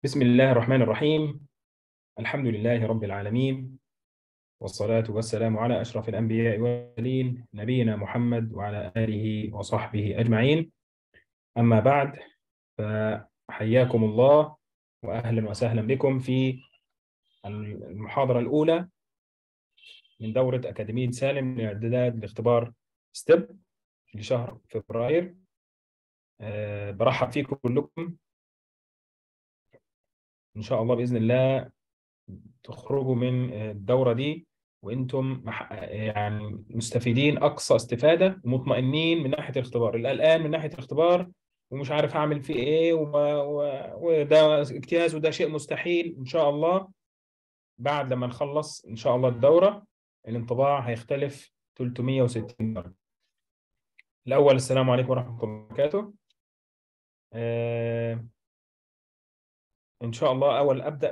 بسم الله الرحمن الرحيم. الحمد لله رب العالمين، والصلاة والسلام على أشرف الأنبياء والمرسلين نبينا محمد وعلى آله وصحبه أجمعين. أما بعد، فحياكم الله وأهلا وسهلا بكم في المحاضرة الأولى من دورة أكاديمية سالم لإعداد لاختبار ستيب لشهر فبراير. برحب فيكم كلكم. إن شاء الله بإذن الله تخرجوا من الدورة دي وانتم يعني مستفيدين اقصى استفادة ومطمئنين من ناحية الاختبار. القلقان من ناحية الاختبار ومش عارف اعمل فيه ايه وده اجتياز وده شيء مستحيل، ان شاء الله بعد لما نخلص ان شاء الله الدورة الانطباع هيختلف 360 درجة. الاول، السلام عليكم ورحمة الله وبركاته. ان شاء الله اول ابدأ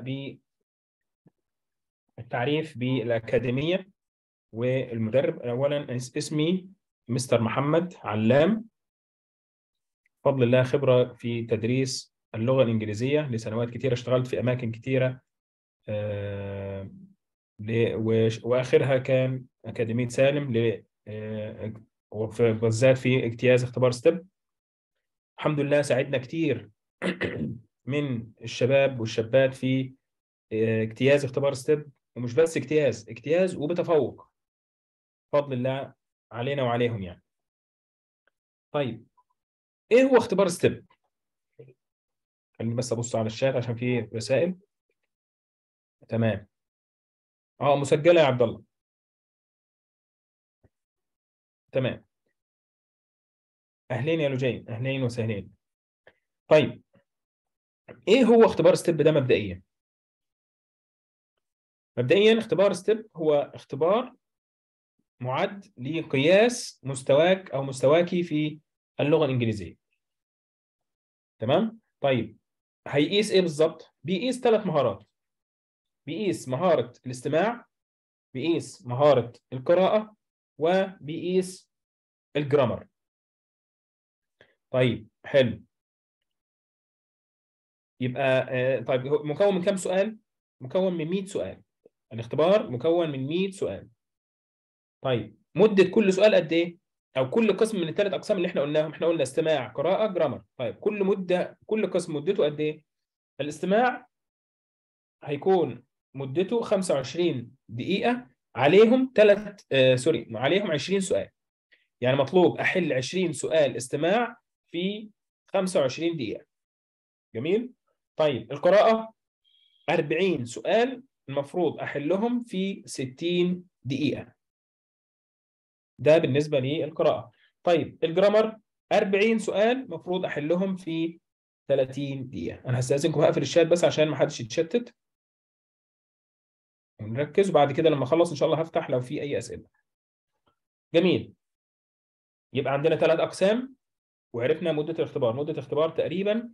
بالتعريف بالاكاديمية والمدرب. أولا اسمي مستر محمد علام، بفضل الله خبرة في تدريس اللغة الإنجليزية لسنوات كثيرة، اشتغلت في أماكن كثيرة وآخرها كان أكاديمية سالم بالذات في اجتياز اختبار ستيب. الحمد لله ساعدنا كثير من الشباب والشابات في اجتياز اختبار ستيب، ومش بس اجتياز وبتفوق بفضل الله علينا وعليهم يعني. طيب، ايه هو اختبار ستيب؟ خليني بس ابص على الشات عشان في رسائل. تمام، مسجله يا عبد الله. تمام، اهلين يا لجين، اهلين وسهلين. طيب، ايه هو اختبار ستيب ده مبدئيا؟ مبدئيا اختبار ستيب هو اختبار معد لقياس مستواك او مستواكي في اللغه الانجليزيه. تمام. طيب، هيقيس ايه بالظبط؟ بيقيس 3 مهارات. بيقيس مهاره الاستماع، بيقيس مهاره القراءه، وبيقيس الجرامر. طيب حلو. يبقى طيب، هو مكون من كام سؤال؟ مكون من 100 سؤال. الاختبار مكون من 100 سؤال. طيب، مدة كل سؤال قد ايه؟ او كل قسم من الثلاث اقسام اللي احنا قلناهم، احنا قلنا استماع قراءة جرامر. طيب، كل قسم مدته قد ايه؟ الاستماع هيكون مدته 25 دقيقة، عليهم عليهم 20 سؤال. يعني مطلوب احل 20 سؤال استماع في 25 دقيقة. جميل. طيب، القراءة 40 سؤال المفروض أحلهم في 60 دقيقة. ده بالنسبة للقراءة. طيب، الجرامر 40 سؤال المفروض أحلهم في 30 دقيقة. أنا هستأذنكم هقفل الشات بس عشان ما حدش يتشتت ونركز، وبعد كده لما أخلص إن شاء الله هفتح لو في أي أسئلة. جميل. يبقى عندنا 3 أقسام، وعرفنا مدة الاختبار. مدة الاختبار تقريبا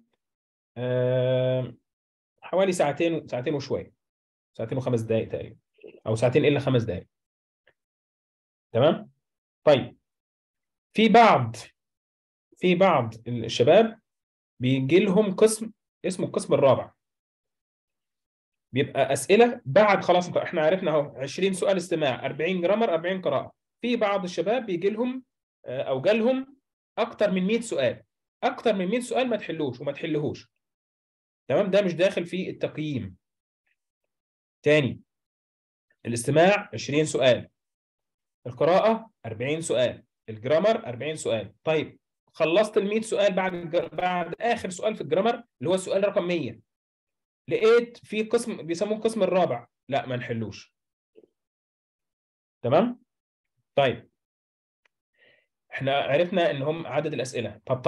حوالي ساعتين وشوية، ساعتين وخمس دقائق تقريبا، أو ساعتين إلا 5 دقائق. تمام. طيب، في بعض في بعض الشباب بيجي لهم قسم اسمه القسم الرابع. بيبقى اسئله بعد خلاص احنا عرفنا اهو 20 سؤال استماع، 40 جرامر، 40 قراءه. في بعض الشباب بيجي لهم او جالهم اكتر من 100 سؤال. اكتر من 100 سؤال ما تحلوش وما تحلهوش. تمام، ده مش داخل في التقييم. تاني، الاستماع 20 سؤال، القراءه 40 سؤال، الجرامر 40 سؤال. طيب، خلصت ال 100 سؤال بعد اخر سؤال في الجرامر اللي هو السؤال رقم 100، لقيت في قسم بيسموه القسم الرابع، لا ما نحلوش. تمام. طيب، احنا عرفنا ان هم عدد الاسئله. طب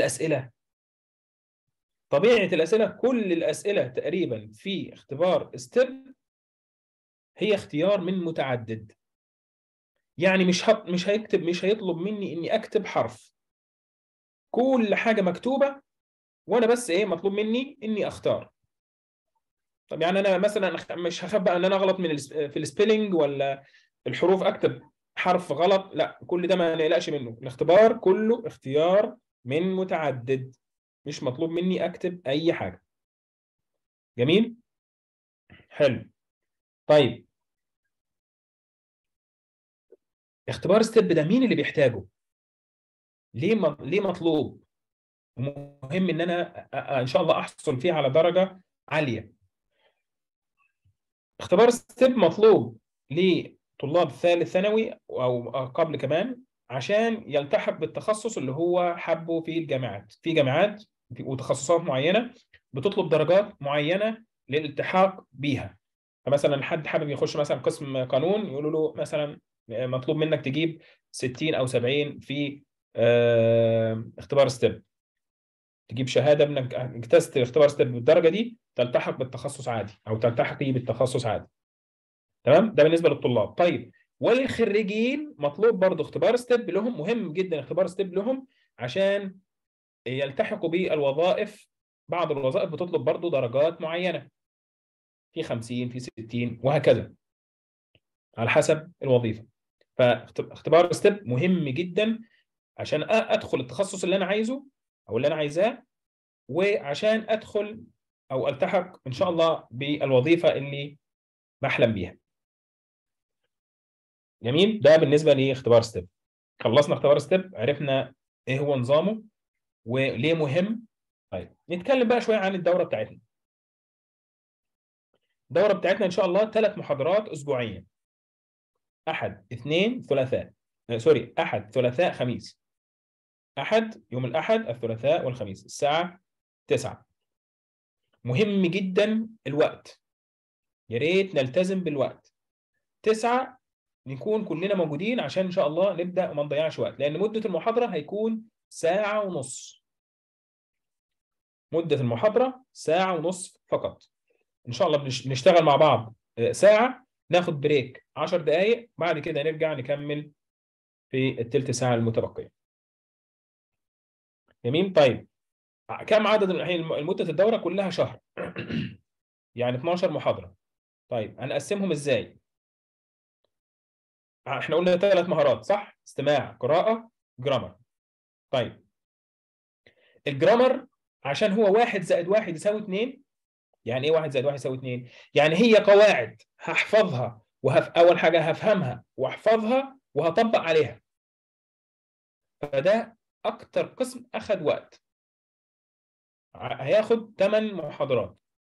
طبيعه الاسئله كل الاسئله تقريبا في اختبار ستيب هي اختيار من متعدد. يعني مش هيطلب مني اني اكتب حرف. كل حاجه مكتوبه، وانا بس مطلوب مني اني اختار. طب يعني انا مثلا مش هخاف بقى ان انا اغلط في السبيلنج ولا الحروف، اكتب حرف غلط. لا، كل ده ما نقلقش منه. الاختبار كله اختيار من متعدد، مش مطلوب مني اكتب اي حاجه. جميل. حلو. طيب اختبار ستيب ده مين اللي بيحتاجه؟ ليه مطلوب؟ مهم ان انا ان شاء الله احصل فيه على درجه عاليه. اختبار ستيب مطلوب لطلاب ثالث ثانوي او قبل كمان، عشان يلتحق بالتخصص اللي هو حبه في الجامعات. في جامعات وتخصصات معينه بتطلب درجات معينه للالتحاق بيها. فمثلا حد حابب يخش مثلا قسم قانون، يقولوا له مثلا مطلوب منك تجيب 60 او 70 في اختبار ستيب، تجيب شهاده انك اجتزت اختبار ستيب بالدرجه دي تلتحق بالتخصص عادي، او تلتحقي بالتخصص عادي. تمام، ده بالنسبه للطلاب. طيب وللخريجين مطلوب برضه اختبار ستيب لهم، مهم جدا اختبار ستيب لهم عشان يلتحقوا بالوظائف. بعض الوظائف بتطلب برضه درجات معينه، في 50 في 60 وهكذا على حسب الوظيفه. فاختبار ستيب مهم جدا عشان ادخل التخصص اللي انا عايزه او اللي انا عايزاه، وعشان ادخل او التحق ان شاء الله بالوظيفه اللي بحلم بيها. جميل، ده بالنسبه لاختبار ستيب. خلصنا اختبار ستيب، عرفنا ايه هو نظامه وليه مهم. طيب نتكلم بقى شويه عن الدوره بتاعتنا. الدوره بتاعتنا ان شاء الله 3 محاضرات اسبوعيا، احد اثنين ثلاثاء، سوري، احد ثلاثاء خميس. احد يوم الاحد، الثلاثاء والخميس الساعه 9. مهم جدا الوقت، يا ريت نلتزم بالوقت. 9 نكون كلنا موجودين عشان ان شاء الله نبدا وما نضيعش وقت، لان مده المحاضره هيكون ساعه ونص. مده المحاضره ساعه ونص فقط. ان شاء الله بنشتغل مع بعض ساعه، ناخد بريك 10 دقائق، بعد كده نرجع نكمل في الثلث ساعه المتبقيه. جميل. طيب كم عدد مده الدوره؟ كلها شهر يعني 12 محاضره. طيب هنقسمهم ازاي؟ احنا قلنا 3 مهارات صح؟ استماع، قراءه، جرامر. طيب الجرامر عشان هو 1+1=2. يعني ايه 1+1=2؟ يعني هي قواعد هحفظها اول حاجه هفهمها واحفظها وهطبق عليها. فده اكتر قسم اخذ وقت، هياخد 8 محاضرات.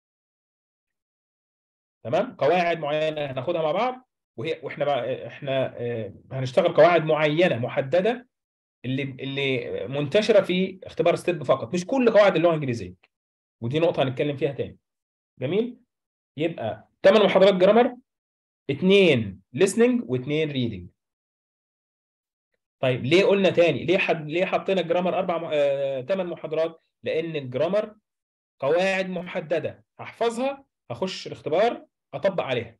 تمام، قواعد معينه هناخدها مع بعض، واحنا بقى هنشتغل قواعد معينه محدده اللي منتشره في اختبار ستيب فقط، مش كل قواعد اللغه الانجليزيه، ودي نقطه هنتكلم فيها تاني. جميل. يبقى 8 محاضرات جرامر، 2 listening و2 reading. طيب ليه قلنا تاني؟ ليه حطينا الجرامر 8 محاضرات؟ لان الجرامر قواعد محدده هحفظها، هخش الاختبار اطبق عليها.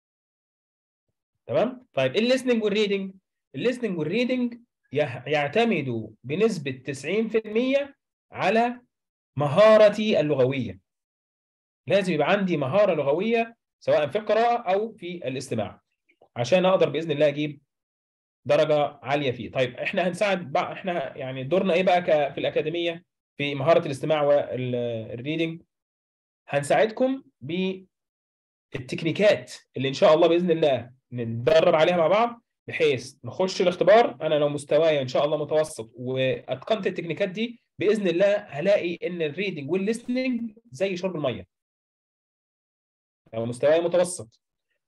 تمام. طيب الليسننج والريدنج، الليسننج والريدنج يعتمدوا بنسبه 90% على مهارتي اللغويه. لازم يبقى عندي مهاره لغويه سواء في القراءه او في الاستماع، عشان اقدر باذن الله اجيب درجه عاليه فيه. طيب احنا هنساعد بقى، احنا يعني دورنا ايه بقى في الاكاديميه في مهاره الاستماع والريدنج؟ هنساعدكم بالتكنيكات اللي ان شاء الله باذن الله نتدرب عليها مع بعض، بحيث نخش الاختبار انا لو مستواي ان شاء الله متوسط واتقنت التكنيكات دي، باذن الله هلاقي ان الريدنج والليسننج زي شرب الميه. لو مستواي متوسط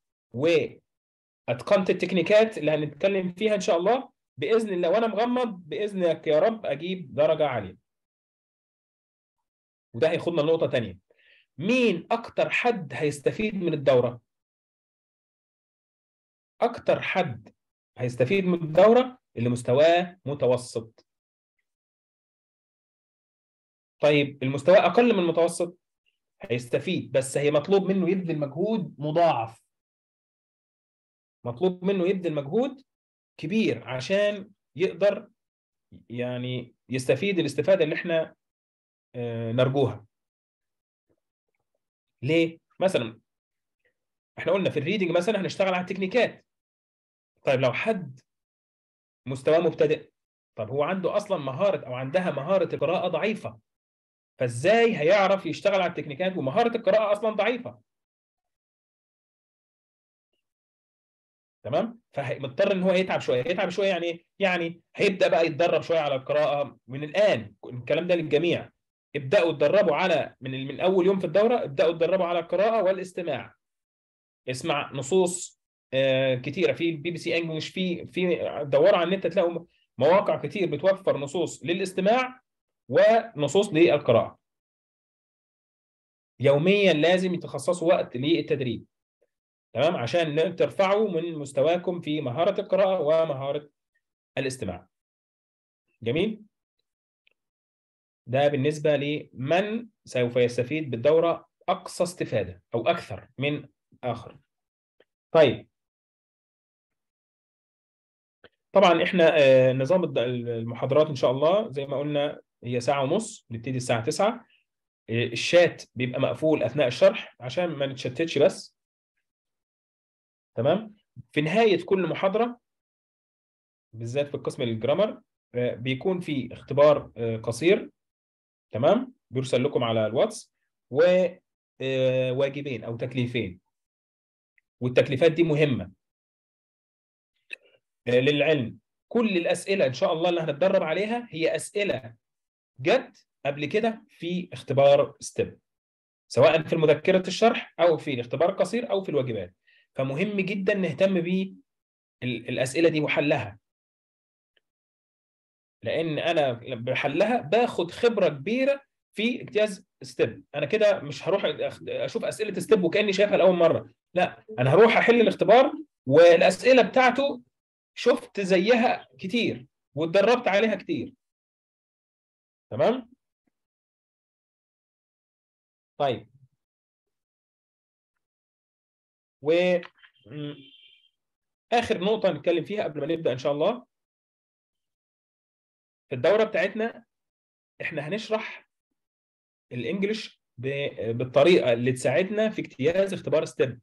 واتقنت التكنيكات اللي هنتكلم فيها ان شاء الله، باذن الله وانا مغمض باذنك يا رب اجيب درجه عاليه. وده هياخدنا لنقطه ثانيه، مين اكتر حد هيستفيد من الدوره؟ اكتر حد هيستفيد من الدوره اللي مستواه متوسط. طيب المستوى اقل من المتوسط هيستفيد، بس هي مطلوب منه يبذل مجهود مضاعف، مطلوب منه يبذل مجهود كبير عشان يقدر يعني يستفيد الاستفاده اللي احنا نرجوها. ليه؟ مثلا احنا قلنا في الريدنج مثلا هنشتغل على التكنيكات. طيب لو حد مستواه مبتدئ، طب هو عنده اصلا مهاره او عندها مهاره القراءه ضعيفه، فازاي هيعرف يشتغل على التكنيكات ومهاره القراءه اصلا ضعيفه؟ تمام. فمضطر ان هو يتعب شويه. يتعب شويه يعني ايه؟ يعني هيبدا بقى يتدرب شويه على القراءه من الان. الكلام ده للجميع. ابداوا اتدربوا على من اول يوم في الدوره، ابداوا اتدربوا على القراءه والاستماع. اسمع نصوص كتيره في البي بي سي انجلش، في دوروا على النت تلاقوا مواقع كتير بتوفر نصوص للاستماع ونصوص للقراءه. يوميا لازم يتخصصوا وقت للتدريب، تمام، عشان ترفعوا من مستواكم في مهاره القراءه ومهاره الاستماع. جميل. ده بالنسبه لمن سوف يستفيد بالدوره اقصى استفاده او اكثر من اخر. طيب، طبعا احنا نظام المحاضرات ان شاء الله زي ما قلنا هي ساعه ونص، نبتدي الساعه 9. الشات بيبقى مقفول اثناء الشرح عشان ما نتشتتش بس. تمام. في نهايه كل محاضره بالذات في القسم الجرامر بيكون في اختبار قصير، تمام، بيرسل لكم على الواتس، وواجبين او تكليفين. والتكليفات دي مهمه للعلم. كل الاسئله ان شاء الله اللي هنتدرب عليها هي اسئله جت قبل كده في اختبار ستيب، سواء في مذكره الشرح او في الاختبار القصير او في الواجبات. فمهم جدا نهتم بالاسئله دي وحلها، لان انا بحلها باخد خبره كبيره في اجتياز ستيب. انا كده مش هروح اشوف اسئله ستيب وكاني شايفها لاول مره، لا، انا هروح احل الاختبار والاسئله بتاعته شفت زيها كتير واتدربت عليها كتير. تمام. طيب، و اخر نقطه نتكلم فيها قبل ما نبدا ان شاء الله في الدوره بتاعتنا، احنا هنشرح الانجليش بالطريقه اللي تساعدنا في اجتياز اختبار ستيب.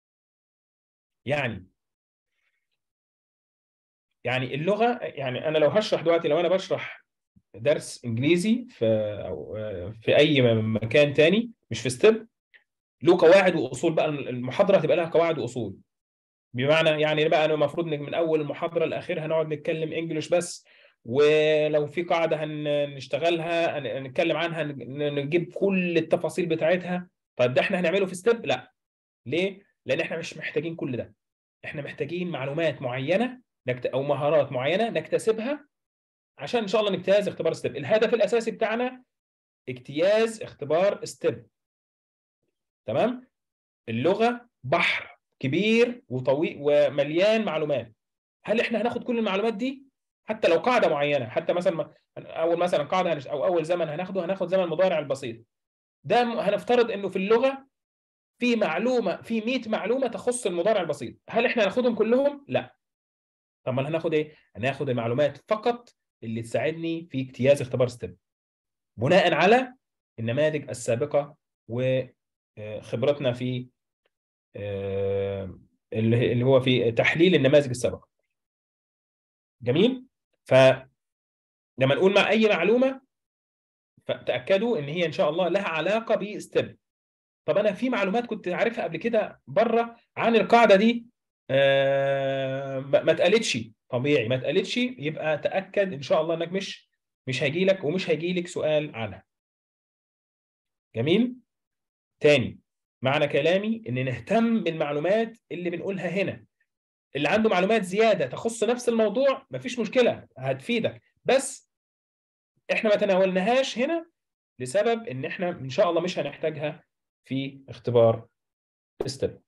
يعني اللغه، يعني انا لو هشرح دلوقتي، لو انا بشرح درس انجليزي في او في اي مكان تاني مش في ستيب، له قواعد واصول. بقى المحاضره هتبقى لها قواعد واصول. بمعنى يعني بقى انا المفروض من اول المحاضره لاخرها نقعد نتكلم انجليش بس، ولو في قاعده هنشتغلها نتكلم عنها، نجيب كل التفاصيل بتاعتها. طيب ده احنا هنعمله في ستيب؟ لا. ليه؟ لان احنا مش محتاجين كل ده. احنا محتاجين معلومات معينه او مهارات معينه نكتسبها عشان ان شاء الله نجتاز اختبار ستيب. الهدف الاساسي بتاعنا اجتياز اختبار ستيب. تمام. اللغه بحر كبير وطويل ومليان معلومات. هل احنا هناخد كل المعلومات دي؟ حتى لو قاعده معينه، حتى مثلا اول مثلا قاعده او اول زمن هناخد زمن المضارع البسيط. ده هنفترض انه في اللغه في معلومه، في 100 معلومه تخص المضارع البسيط. هل احنا هناخدهم كلهم؟ لا. طب ما هناخد ايه؟ هناخد المعلومات فقط اللي تساعدني في اجتياز اختبار ستيب بناء على النماذج السابقه وخبرتنا في اللي هو في تحليل النماذج السابقه. جميل. فلما نقول مع اي معلومه فتاكدوا ان هي ان شاء الله لها علاقه بستيب. طب انا في معلومات كنت عارفها قبل كده بره عن القاعده دي ما اتقالتش. طبيعي ما اتقالتش، يبقى تاكد ان شاء الله انك مش هيجي لك ومش هيجي لك سؤال عنها. جميل. تاني، معنى كلامي ان نهتم بالمعلومات اللي بنقولها هنا. اللي عنده معلومات زياده تخص نفس الموضوع مفيش مشكله، هتفيدك، بس احنا ما تناولناهاش هنا لسبب ان احنا ان شاء الله مش هنحتاجها في اختبار ستيب.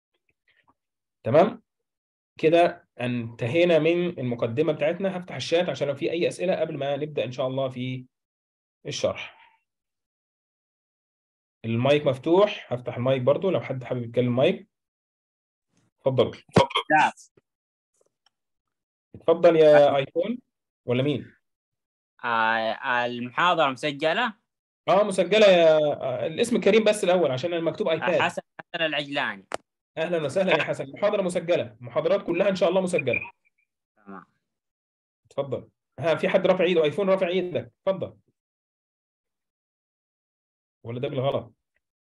تمام. كده انتهينا من المقدمه بتاعتنا. هفتح الشات عشان لو في اي اسئله قبل ما نبدا ان شاء الله في الشرح. المايك مفتوح، هفتح المايك برضو لو حد حابب يتكلم مايك. اتفضل. لا. اتفضل يا ايفون ولا مين؟ المحاضرة مسجلة. اه مسجله يا الاسم الكريم بس الاول عشان المكتوب ايباد. حسن العجلاني. اهلا وسهلا يا حسن. المحاضره مسجله، المحاضرات كلها ان شاء الله مسجله. تمام. اتفضل. ها، في حد رافع ايده؟ ايفون رافع ايدك، اتفضل. ولا ده بالغلط؟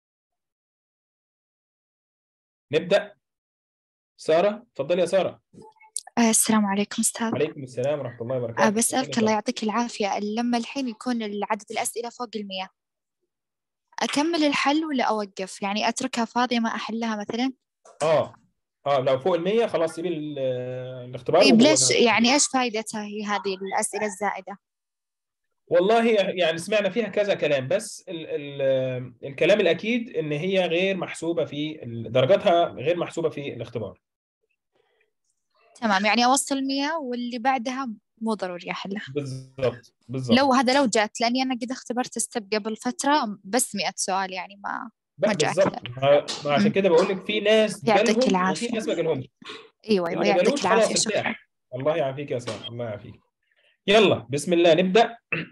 نبدأ. سارة، اتفضلي يا سارة. السلام عليكم أستاذ. عليكم السلام ورحمة الله وبركاته. اتفضلي يا بسألك الله سارة. يعطيك العافية، لما الحين يكون عدد الأسئلة فوق 100 أكمل الحل ولا أوقف؟ يعني أتركها فاضية ما أحلها مثلا؟ لو فوق 100 خلاص سيبي الاختبار طيب ليش يعني إيش فائدتها هي هذه الأسئلة الزائدة؟ والله يعني سمعنا فيها كذا كلام، بس الكلام الأكيد إن هي غير محسوبة في درجاتها، غير محسوبة في الاختبار. تمام، يعني أوصل 100 واللي بعدها مو ضروري أحلها. بالضبط لو جات، لأني أنا قد اختبرت ستيب قبل فترة بس 100 سؤال، يعني ما جاء بالضبط. أكثر. عشان كده بقول لك في ناس يعطيك جالهم وفي العافية. ناس ما جالهمش. أيوة اللي ما يعطيك جالوش العافية، خلاص شكرا. ارتاح. الله يعافيك يا سارة، الله يعافيك. يلا بسم الله نبدأ.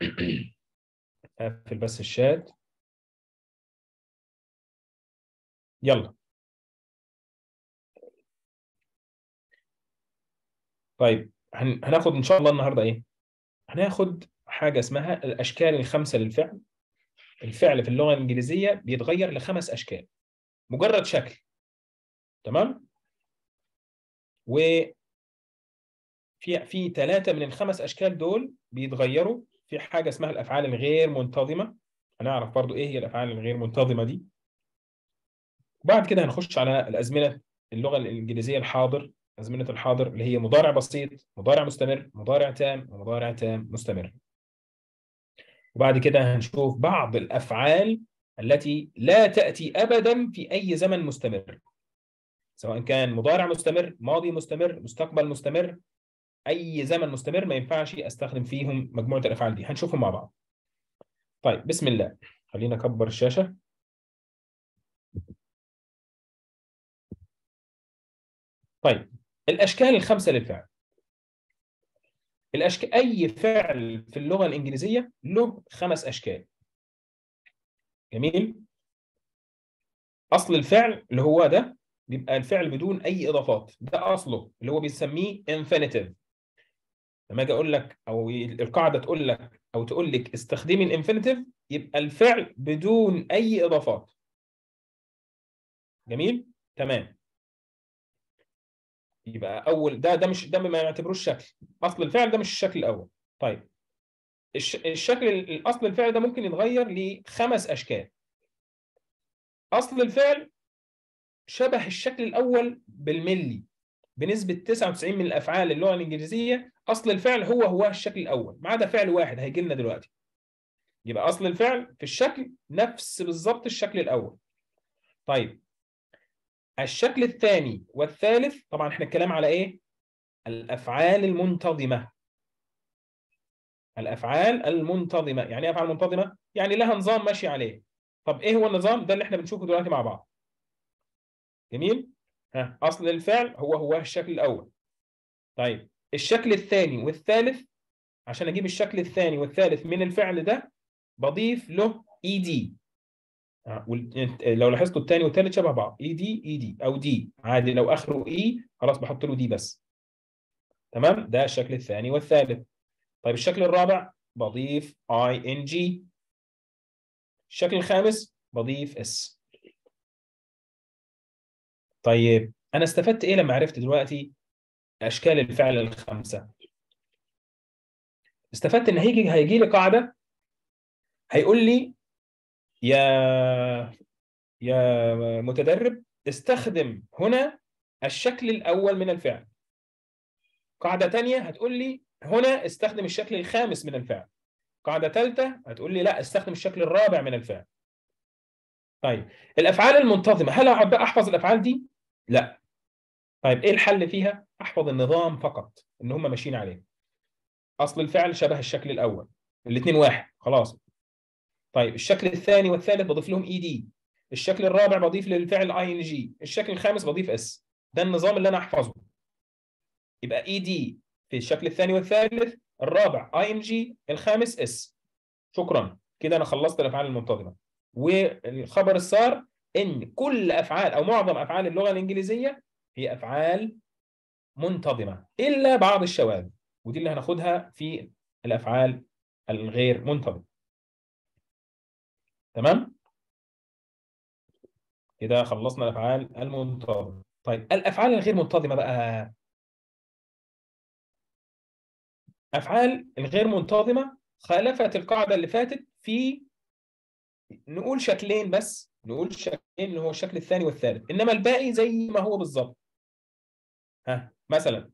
اقفل بس الشات. يلا. طيب هناخد ان شاء الله النهارده ايه؟ هناخد حاجه اسمها الاشكال الخمسه للفعل. الفعل في اللغه الانجليزيه بيتغير لخمس اشكال، مجرد شكل. تمام؟ وفي ثلاثه من الخمس اشكال دول بيتغيروا في حاجه اسمها الافعال الغير منتظمه. هنعرف برضو ايه هي الافعال الغير منتظمه دي. وبعد كده هنخش على الازمنه اللغه الانجليزيه الحاضر. ازمنه الحاضر اللي هي مضارع بسيط، مضارع مستمر، مضارع تام، ومضارع تام مستمر. وبعد كده هنشوف بعض الافعال التي لا تاتي ابدا في اي زمن مستمر، سواء كان مضارع مستمر، ماضي مستمر، مستقبل مستمر. اي زمن مستمر ما ينفعش استخدم فيهم مجموعه الافعال دي، هنشوفهم مع بعض. طيب بسم الله، خلينا اكبر الشاشه. طيب الاشكال الخمسه للفعل. اي فعل في اللغه الانجليزيه له خمس اشكال. جميل. اصل الفعل اللي هو ده بيبقى الفعل بدون اي اضافات، ده اصله اللي هو بيسميه infinitive. لما اجي اقول لك او القاعده تقول لك او تقول لك استخدمي الانفينيتيف، يبقى الفعل بدون اي اضافات. جميل. تمام. يبقى اول ده مش، ده ما يعتبروش شكل. اصل الفعل ده مش الشكل الاول. طيب الشكل الاصل الفعل ده ممكن يتغير لخمس اشكال. اصل الفعل شبه الشكل الاول بالملي. بنسبه 99 من الافعال اللغه الانجليزيه اصل الفعل هو الشكل الاول، ما عدا فعل واحد هيجي لنا دلوقتي. يبقى اصل الفعل في الشكل نفس بالظبط الشكل الاول. طيب الشكل الثاني والثالث، طبعا احنا الكلام على ايه؟ الافعال المنتظمه. الافعال المنتظمه يعني ايه افعال منتظمه؟ يعني لها نظام ماشي عليه. طب ايه هو النظام ده اللي احنا بنشوفه دلوقتي مع بعض؟ جميل. اصل الفعل هو الشكل الاول. طيب الشكل الثاني والثالث، عشان اجيب الشكل الثاني والثالث من الفعل ده بضيف له اي دي. لو لاحظتوا الثاني والثالث شبه بعض، اي دي او دي عادي، لو اخره اي خلاص بحط له دي بس. تمام. ده الشكل الثاني والثالث. طيب الشكل الرابع بضيف اي ان جي. الشكل الخامس بضيف اس. طيب انا استفدت ايه لما عرفت دلوقتي اشكال الفعل الخمسه؟ استفدت ان هيجي لي قاعده هيقول لي يا متدرب استخدم هنا الشكل الاول من الفعل. قاعده ثانيه هتقول لي هنا استخدم الشكل الخامس من الفعل. قاعده ثالثه هتقول لي لا استخدم الشكل الرابع من الفعل. طيب الافعال المنتظمه، هل اقعد بقى احفظ الافعال دي؟ لا. طيب ايه الحل فيها؟ احفظ النظام فقط ان هم ماشيين عليه. اصل الفعل شبه الشكل الاول، الاثنين واحد خلاص. طيب الشكل الثاني والثالث بضيف لهم اي دي. الشكل الرابع بضيف للفعل اي ان جي. الشكل الخامس بضيف اس. ده النظام اللي انا احفظه. يبقى اي دي في الشكل الثاني والثالث، الرابع اي ان جي، الخامس اس. شكرا كده انا خلصت الافعال المنتظمه. والخبر السار ان كل افعال او معظم افعال اللغه الانجليزيه هي افعال منتظمه الا بعض الشواذ، ودي اللي هناخدها في الافعال الغير منتظمه. تمام. كده خلصنا الافعال المنتظمه. طيب الافعال الغير منتظمه بقى. افعال الغير منتظمه خالفت القاعده اللي فاتت في نقول شكلين بس، نقول شكلين اللي هو الشكل الثاني والثالث، انما الباقي زي ما هو بالظبط. ها مثلا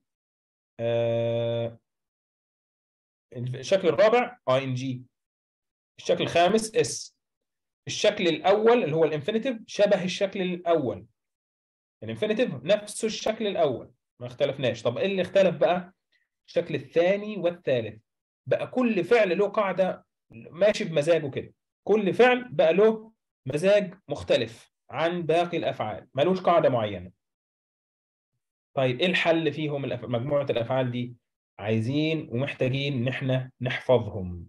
الشكل الرابع ing، الشكل الخامس اس. الشكل الاول اللي هو الانفينيتيف شبه الشكل الاول، الانفينيتيف نفسه الشكل الاول، ما اختلفناش. طب ايه اللي اختلف بقى؟ الشكل الثاني والثالث. بقى كل فعل له قاعده ماشي بمزاجه كده، كل فعل بقى له مزاج مختلف عن باقي الافعال، ملوش قاعده معينه. طيب ايه الحل فيهم مجموعه الافعال دي؟ عايزين ومحتاجين ان احنا نحفظهم.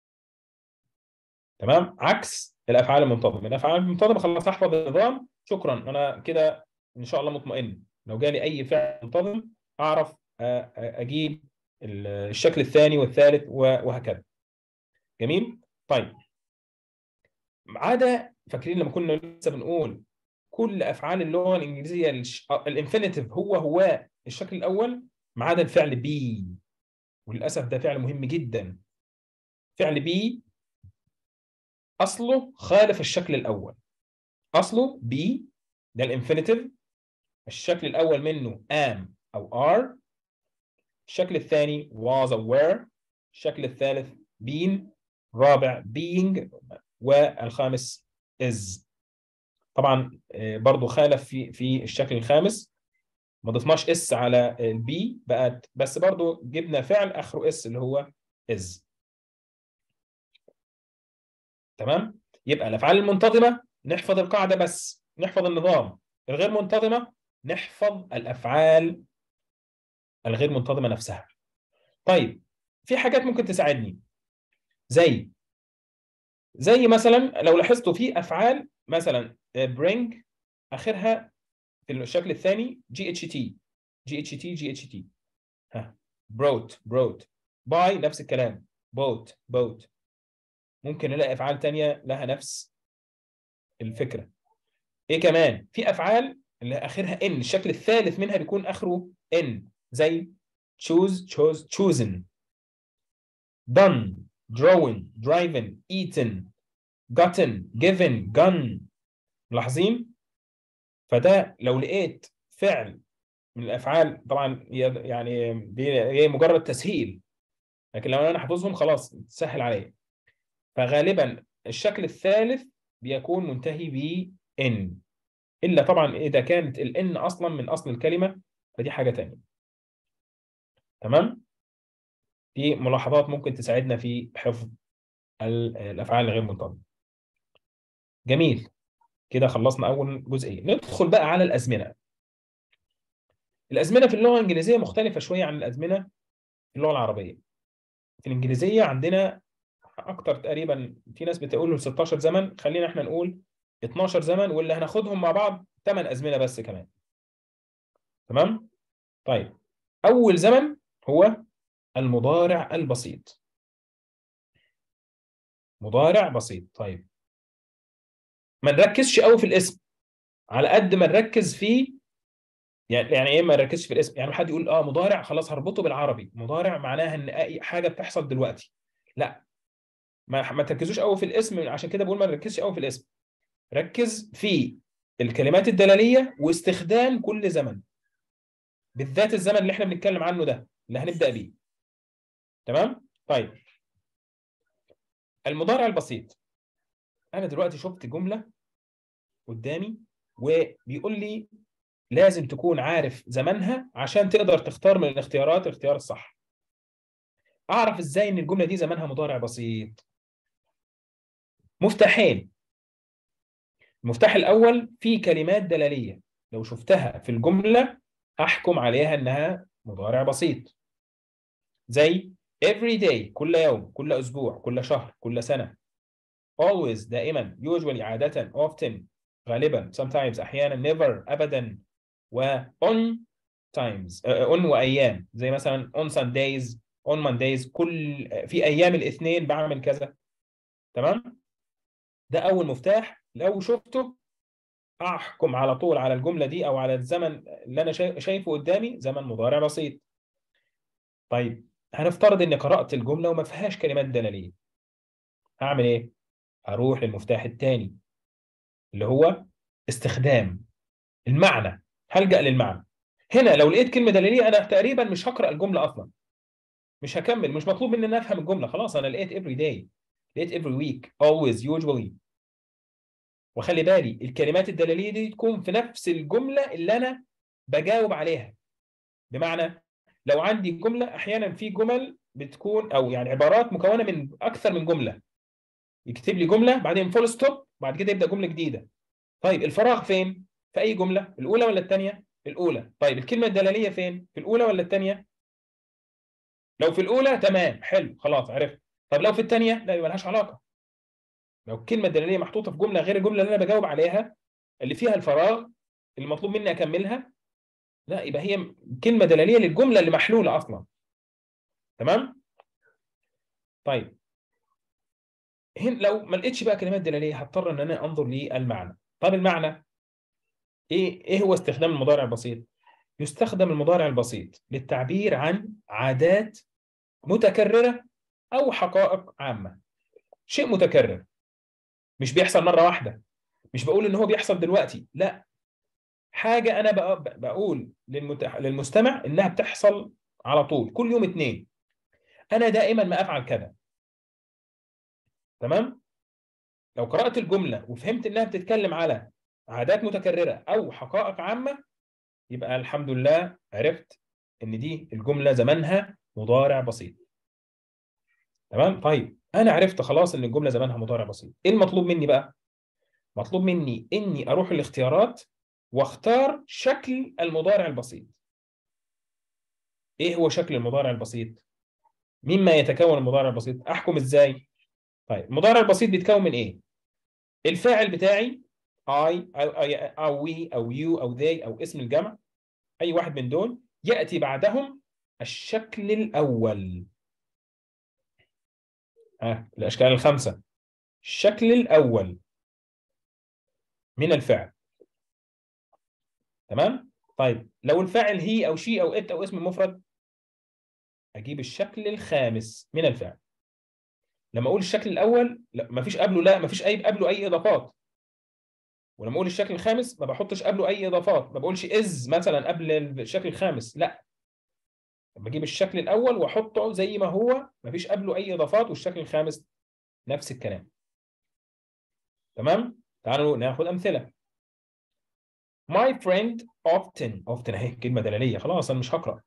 تمام، عكس الافعال المنتظمه. الافعال المنتظمه خلاص احفظ النظام شكرا، انا كده ان شاء الله مطمئن. لو جالي اي فعل منتظم اعرف اجيب الشكل الثاني والثالث وهكذا. جميل. طيب عادة فاكرين لما كنا لسه بنقول كل افعال اللغه الانجليزيه الانفينيتيف هو الشكل الاول ما عدا الفعل بي، وللاسف ده فعل مهم جدا. فعل بي اصله خالف الشكل الاول، اصله بي ده الانفينيتيف، الشكل الاول منه am او are، الشكل الثاني was او were، الشكل الثالث been، الرابع being، والخامس is. طبعا برضو خالف في الشكل الخامس، ما ضفناش اس على البي بقت، بس برضو جبنا فعل اخره اس اللي هو is. تمام، يبقى الافعال المنتظمه نحفظ القاعده بس، نحفظ النظام. الغير منتظمه نحفظ الافعال الغير منتظمه نفسها. طيب في حاجات ممكن تساعدني، زي مثلا لو لاحظتوا في افعال مثلا bring اخرها في الشكل الثاني GHT. ها brought buy نفس الكلام bought. ممكن نلاقي افعال تانية لها نفس الفكره. ايه كمان؟ في افعال اللي اخرها ان الشكل الثالث منها بيكون اخره ان، زي chose chosen، done drawn driven eaten gotten given gone. ملاحظين؟ فده لو لقيت فعل من الافعال، طبعا يعني دي مجرد تسهيل، لكن لو انا حافظهم خلاص تسهل عليا. فغالبا الشكل الثالث بيكون منتهي ب ان، الا طبعا اذا كانت الان اصلا من اصل الكلمه، فدي حاجه ثانيه. تمام، دي ملاحظات ممكن تساعدنا في حفظ الافعال الغير منتظمه. جميل، كده خلصنا اول جزئيه. ندخل بقى على الازمنه. الازمنه في اللغه الانجليزيه مختلفه شويه عن الازمنه في اللغه العربيه. في الانجليزيه عندنا اكتر تقريبا، في ناس بتقول 16 زمن، خلينا احنا نقول 12 زمن، واللي هناخدهم مع بعض 8 ازمنه بس كمان. تمام. طيب اول زمن هو المضارع البسيط. مضارع بسيط. طيب ما نركزش قوي في الاسم على قد ما نركز في يعني ايه ما نركزش في الاسم؟ يعني حد يقول مضارع خلاص هربطه بالعربي، مضارع معناها ان اي حاجه بتحصل دلوقتي. لا، ما تركزوش قوي في الاسم، عشان كده بقول ما نركزش قوي في الاسم. ركز في الكلمات الدلاليه واستخدام كل زمن، بالذات الزمن اللي احنا بنتكلم عنه ده اللي هنبدا بيه. تمام. طيب المضارع البسيط، انا دلوقتي شفت جمله قدامي وبيقول لي لازم تكون عارف زمنها عشان تقدر تختار من الاختيارات الاختيار الصح. اعرف ازاي ان الجمله دي زمنها مضارع بسيط؟ مفتاحين. المفتاح الاول في كلمات دلاليه، لو شفتها في الجمله احكم عليها انها مضارع بسيط، زي every day كل يوم، كل اسبوع، كل شهر، كل سنه. always دائما، usually عاده، often غالبا، sometimes احيانا، never ابدا، و on times on وايام، زي مثلا on Sundays on Mondays، كل في ايام الاثنين بعمل كذا. تمام، ده اول مفتاح لو شفته احكم على طول على الجمله دي او على الزمن اللي انا شايفه قدامي زمن مضارع بسيط. طيب هنفترض اني قرات الجمله وما فيهاش كلمات دلاليه، هعمل ايه؟ هروح للمفتاح الثاني اللي هو استخدام المعنى. هلجأ للمعنى. هنا لو لقيت كلمه دلاليه انا تقريبا مش هقرا الجمله اصلا، مش هكمل، مش مطلوب مني ان افهم الجمله، خلاص انا لقيت every day، لقيت every week always usually. وخلي بالي الكلمات الدلاليه دي تكون في نفس الجمله اللي انا بجاوب عليها. بمعنى لو عندي جمله، احيانا في جمل بتكون او يعني عبارات مكونه من اكثر من جمله، يكتب لي جمله بعدين فول ستوب بعد كده يبدا جمله جديده. طيب الفراغ فين؟ في اي جمله؟ الاولى ولا الثانيه؟ الاولى. طيب الكلمه الدلاليه فين؟ في الاولى ولا الثانيه؟ لو في الاولى تمام حلو خلاص عرفت. طب لو في الثانيه لا، يبقى ملهاش علاقه. لو الكلمه الدلاليه محطوطه في جمله غير الجمله اللي انا بجاوب عليها اللي فيها الفراغ اللي مطلوب مني اكملها، لا يبقى هي كلمه دلاليه للجمله اللي محلوله اصلا. تمام؟ طيب هنا لو ما لقيتش بقى كلمات دلاليه هضطر ان انا انظر للمعنى. طب المعنى ايه هو استخدام المضارع البسيط؟ يستخدم المضارع البسيط للتعبير عن عادات متكرره او حقائق عامه. شيء متكرر مش بيحصل مره واحده، مش بقول ان هو بيحصل دلوقتي، لا، حاجه انا بقول للمستمع انها بتحصل على طول كل يوم اثنين، انا دائما ما افعل كذا. تمام؟ لو قرات الجمله وفهمت انها بتتكلم على عادات متكرره او حقائق عامه يبقى الحمد لله عرفت ان دي الجمله زمانها مضارع بسيط. تمام؟ طيب انا عرفت خلاص ان الجمله زمانها مضارع بسيط، ايه المطلوب مني بقى؟ مطلوب مني اني اروح الاختيارات واختار شكل المضارع البسيط. ايه هو شكل المضارع البسيط؟ مما يتكون المضارع البسيط؟ احكم ازاي؟ طيب المضارع البسيط بيتكون من ايه؟ الفاعل بتاعي I أو we أو you أو they أو اسم الجمع، أي واحد من دول يأتي بعدهم الشكل الأول. الأشكال الخمسة. الشكل الأول من الفعل. تمام؟ طيب لو الفاعل هي أو شي أو إت أو اسم مفرد أجيب الشكل الخامس من الفعل. لما أقول الشكل الأول لا مفيش قبله، لا مفيش قبله أي إضافات. ولما اقول الشكل الخامس ما بحطش قبله اي اضافات، ما بقولش از مثلا قبل الشكل الخامس، لا، بجيب الشكل الاول واحطه زي ما هو ما فيش قبله اي اضافات، والشكل الخامس نفس الكلام. تمام؟ تعالوا ناخد امثله. My friend often اهي كلمه دلاليه، خلاص انا مش هقرا.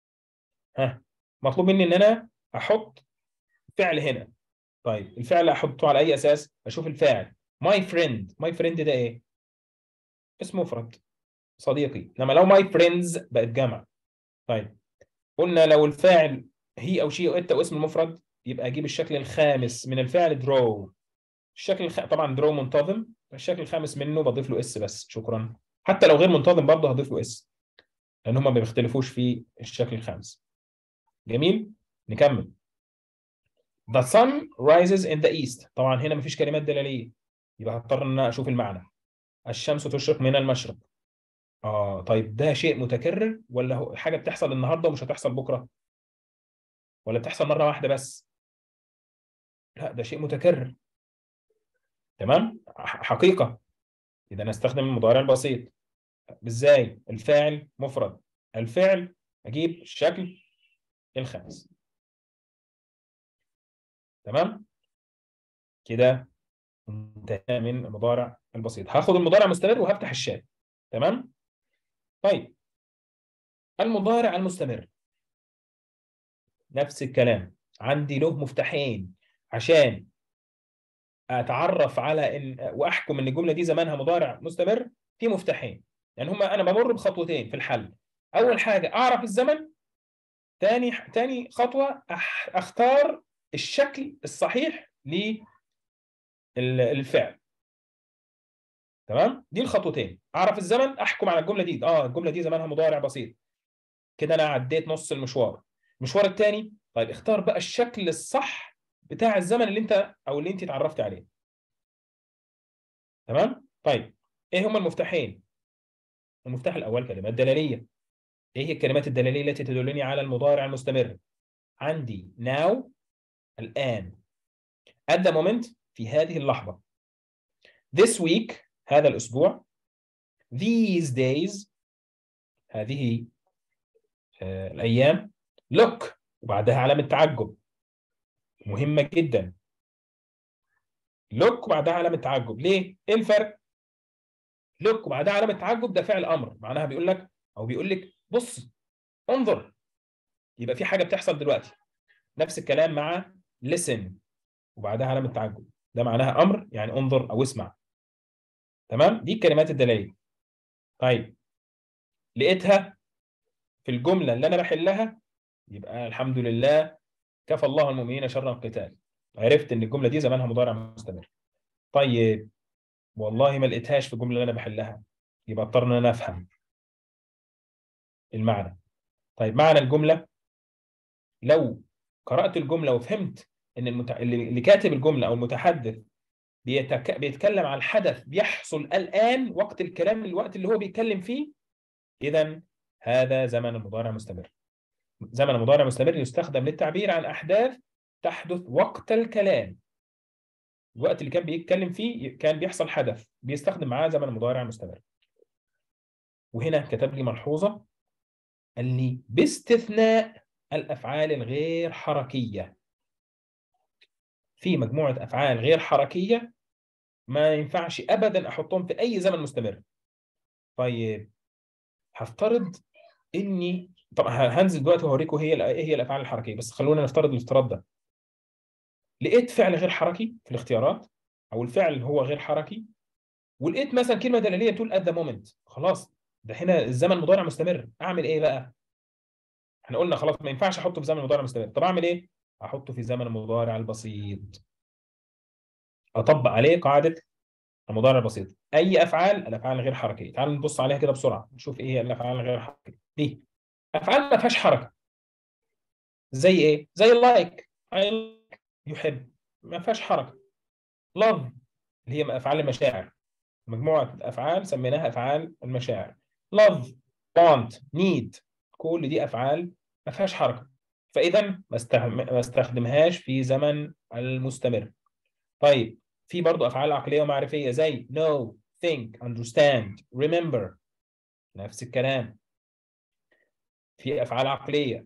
مطلوب مني ان انا احط فعل هنا. طيب الفعل احطه على اي اساس؟ اشوف الفاعل. my friend ده ايه؟ اسم مفرد صديقي، انما لو my friends بقت جمع. طيب قلنا لو الفاعل هي او شي او انت واسم المفرد يبقى اجيب الشكل الخامس من الفعل draw. طبعا draw منتظم، الشكل الخامس منه بضيف له اس بس، شكرا. حتى لو غير منتظم برضه هضيف له اس لان هم ما بيختلفوش في الشكل الخامس. جميل؟ نكمل. The sun rises in the east. طبعا هنا مفيش كلمات دلاليه يبقى هضطر ان انا اشوف المعنى. الشمس تشرق من المشرق. طيب ده شيء متكرر ولا هو حاجه بتحصل النهارده ومش هتحصل بكره؟ ولا بتحصل مره واحده بس؟ لا ده شيء متكرر. تمام؟ حقيقة. إذا نستخدم المضارع البسيط. إزاي؟ الفاعل مفرد، الفعل أجيب الشكل الخامس. تمام؟ كده انتهينا من المضارع البسيط. هاخد المضارع المستمر وهفتح الشات. تمام؟ طيب المضارع المستمر نفس الكلام، عندي له مفتاحين عشان اتعرف على ان واحكم ان الجمله دي زمانها مضارع مستمر. في مفتاحين يعني هما انا بمر بخطوتين في الحل. اول حاجه اعرف الزمن، تاني خطوه اختار الشكل الصحيح للفعل. تمام؟ دي الخطوتين، اعرف الزمن، احكم على الجمله دي الجمله دي زمانها مضارع بسيط. كده انا عديت نص المشوار. المشوار الثاني، طيب اختار بقى الشكل الصح بتاع الزمن اللي انت اتعرفت عليه. تمام؟ طيب ايه هما المفتاحين؟ المفتاح الاول كلمات دلاليه. ايه هي الكلمات الدلاليه التي تدلني على المضارع المستمر؟ عندي now الان، at the moment في هذه اللحظه، this week هذا الاسبوع، these days هذه الايام، look وبعدها علامه تعجب مهمه جدا. look وبعدها علامه تعجب، ليه؟ ايه الفرق؟ look وبعدها علامه تعجب ده فعل امر، معناها بيقول لك او بيقول لك بص انظر، يبقى في حاجه بتحصل دلوقتي. نفس الكلام مع listen وبعدها علامه تعجب، ده معناها امر يعني انظر او اسمع. تمام؟ دي الكلمات الدلاليه. طيب لقيتها في الجمله اللي انا بحلها، يبقى الحمد لله كفى الله المؤمنين شر القتال، عرفت ان الجمله دي زمانها مضارع مستمر. طيب والله ما لقيتهاش في الجمله اللي انا بحلها، يبقى اضطر ان انا افهم المعنى. طيب معنى الجمله، لو قرات الجمله وفهمت ان اللي كاتب الجمله او المتحدث بيتكلم عن حدث بيحصل الان وقت الكلام، الوقت اللي هو بيتكلم فيه، اذا هذا زمن المضارع مستمر. زمن المضارع مستمر يستخدم للتعبير عن احداث تحدث وقت الكلام، الوقت اللي كان بيتكلم فيه كان بيحصل حدث، بيستخدم معاه زمن المضارع مستمر. وهنا كتب لي ملحوظة، قال لي باستثناء الأفعال الغير حركية. في مجموعة أفعال غير حركية ما ينفعش أبدا أحطهم في أي زمن مستمر. طيب هفترض إني طبعا هنزل دلوقتي وهوريكم إيه هي الأفعال الحركية، بس خلونا نفترض الافتراض ده. لقيت فعل غير حركي في الاختيارات، أو الفعل هو غير حركي، ولقيت مثلا كلمة دلالية تقول at the moment، خلاص ده هنا الزمن مضارع مستمر. أعمل إيه بقى؟ احنا قلنا خلاص ما ينفعش احطه في زمن المضارع المستمر، طب اعمل ايه؟ احطه في زمن المضارع البسيط، اطبق عليه قاعده المضارع البسيط. اي افعال، الافعال الغير حركيه، تعالوا نبص عليها كده بسرعه نشوف ايه هي الافعال الغير حركيه دي. افعال ما فيهاش حركه زي ايه؟ زي لايك، يحب، ما فيهاش حركه. لاف اللي هي افعال المشاعر، مجموعه افعال سميناها افعال المشاعر. لاف، want، need، كل دي افعال ما فيهاش حركه، فاذا ما استخدمهاش في زمن المستمر. طيب في برضو افعال عقليه ومعرفيه زي know، think، understand، remember، نفس الكلام. في افعال عقليه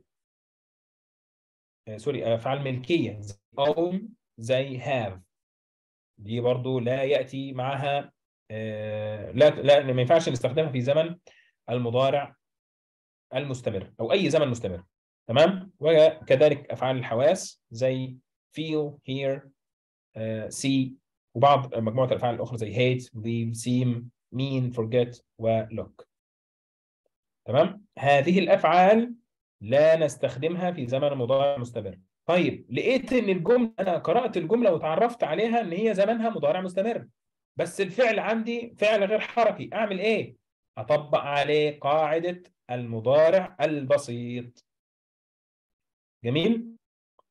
سوري افعال ملكيه زي own، زي have، دي برضو لا ياتي معها لا ما ينفعش نستخدمها في زمن المضارع المستمر او اي زمن مستمر. تمام؟ وكذلك افعال الحواس زي feel، hear، see، وبعض مجموعه الافعال الاخرى زي hate، believe، seem، mean، forget، وlook. تمام؟ هذه الافعال لا نستخدمها في زمن المضارع المستمر. طيب لقيت ان الجمله، انا قرات الجمله وتعرفت عليها ان هي زمنها مضارع مستمر، بس الفعل عندي فعل غير حركي، اعمل ايه؟ اطبق عليه قاعده المضارع البسيط. جميل؟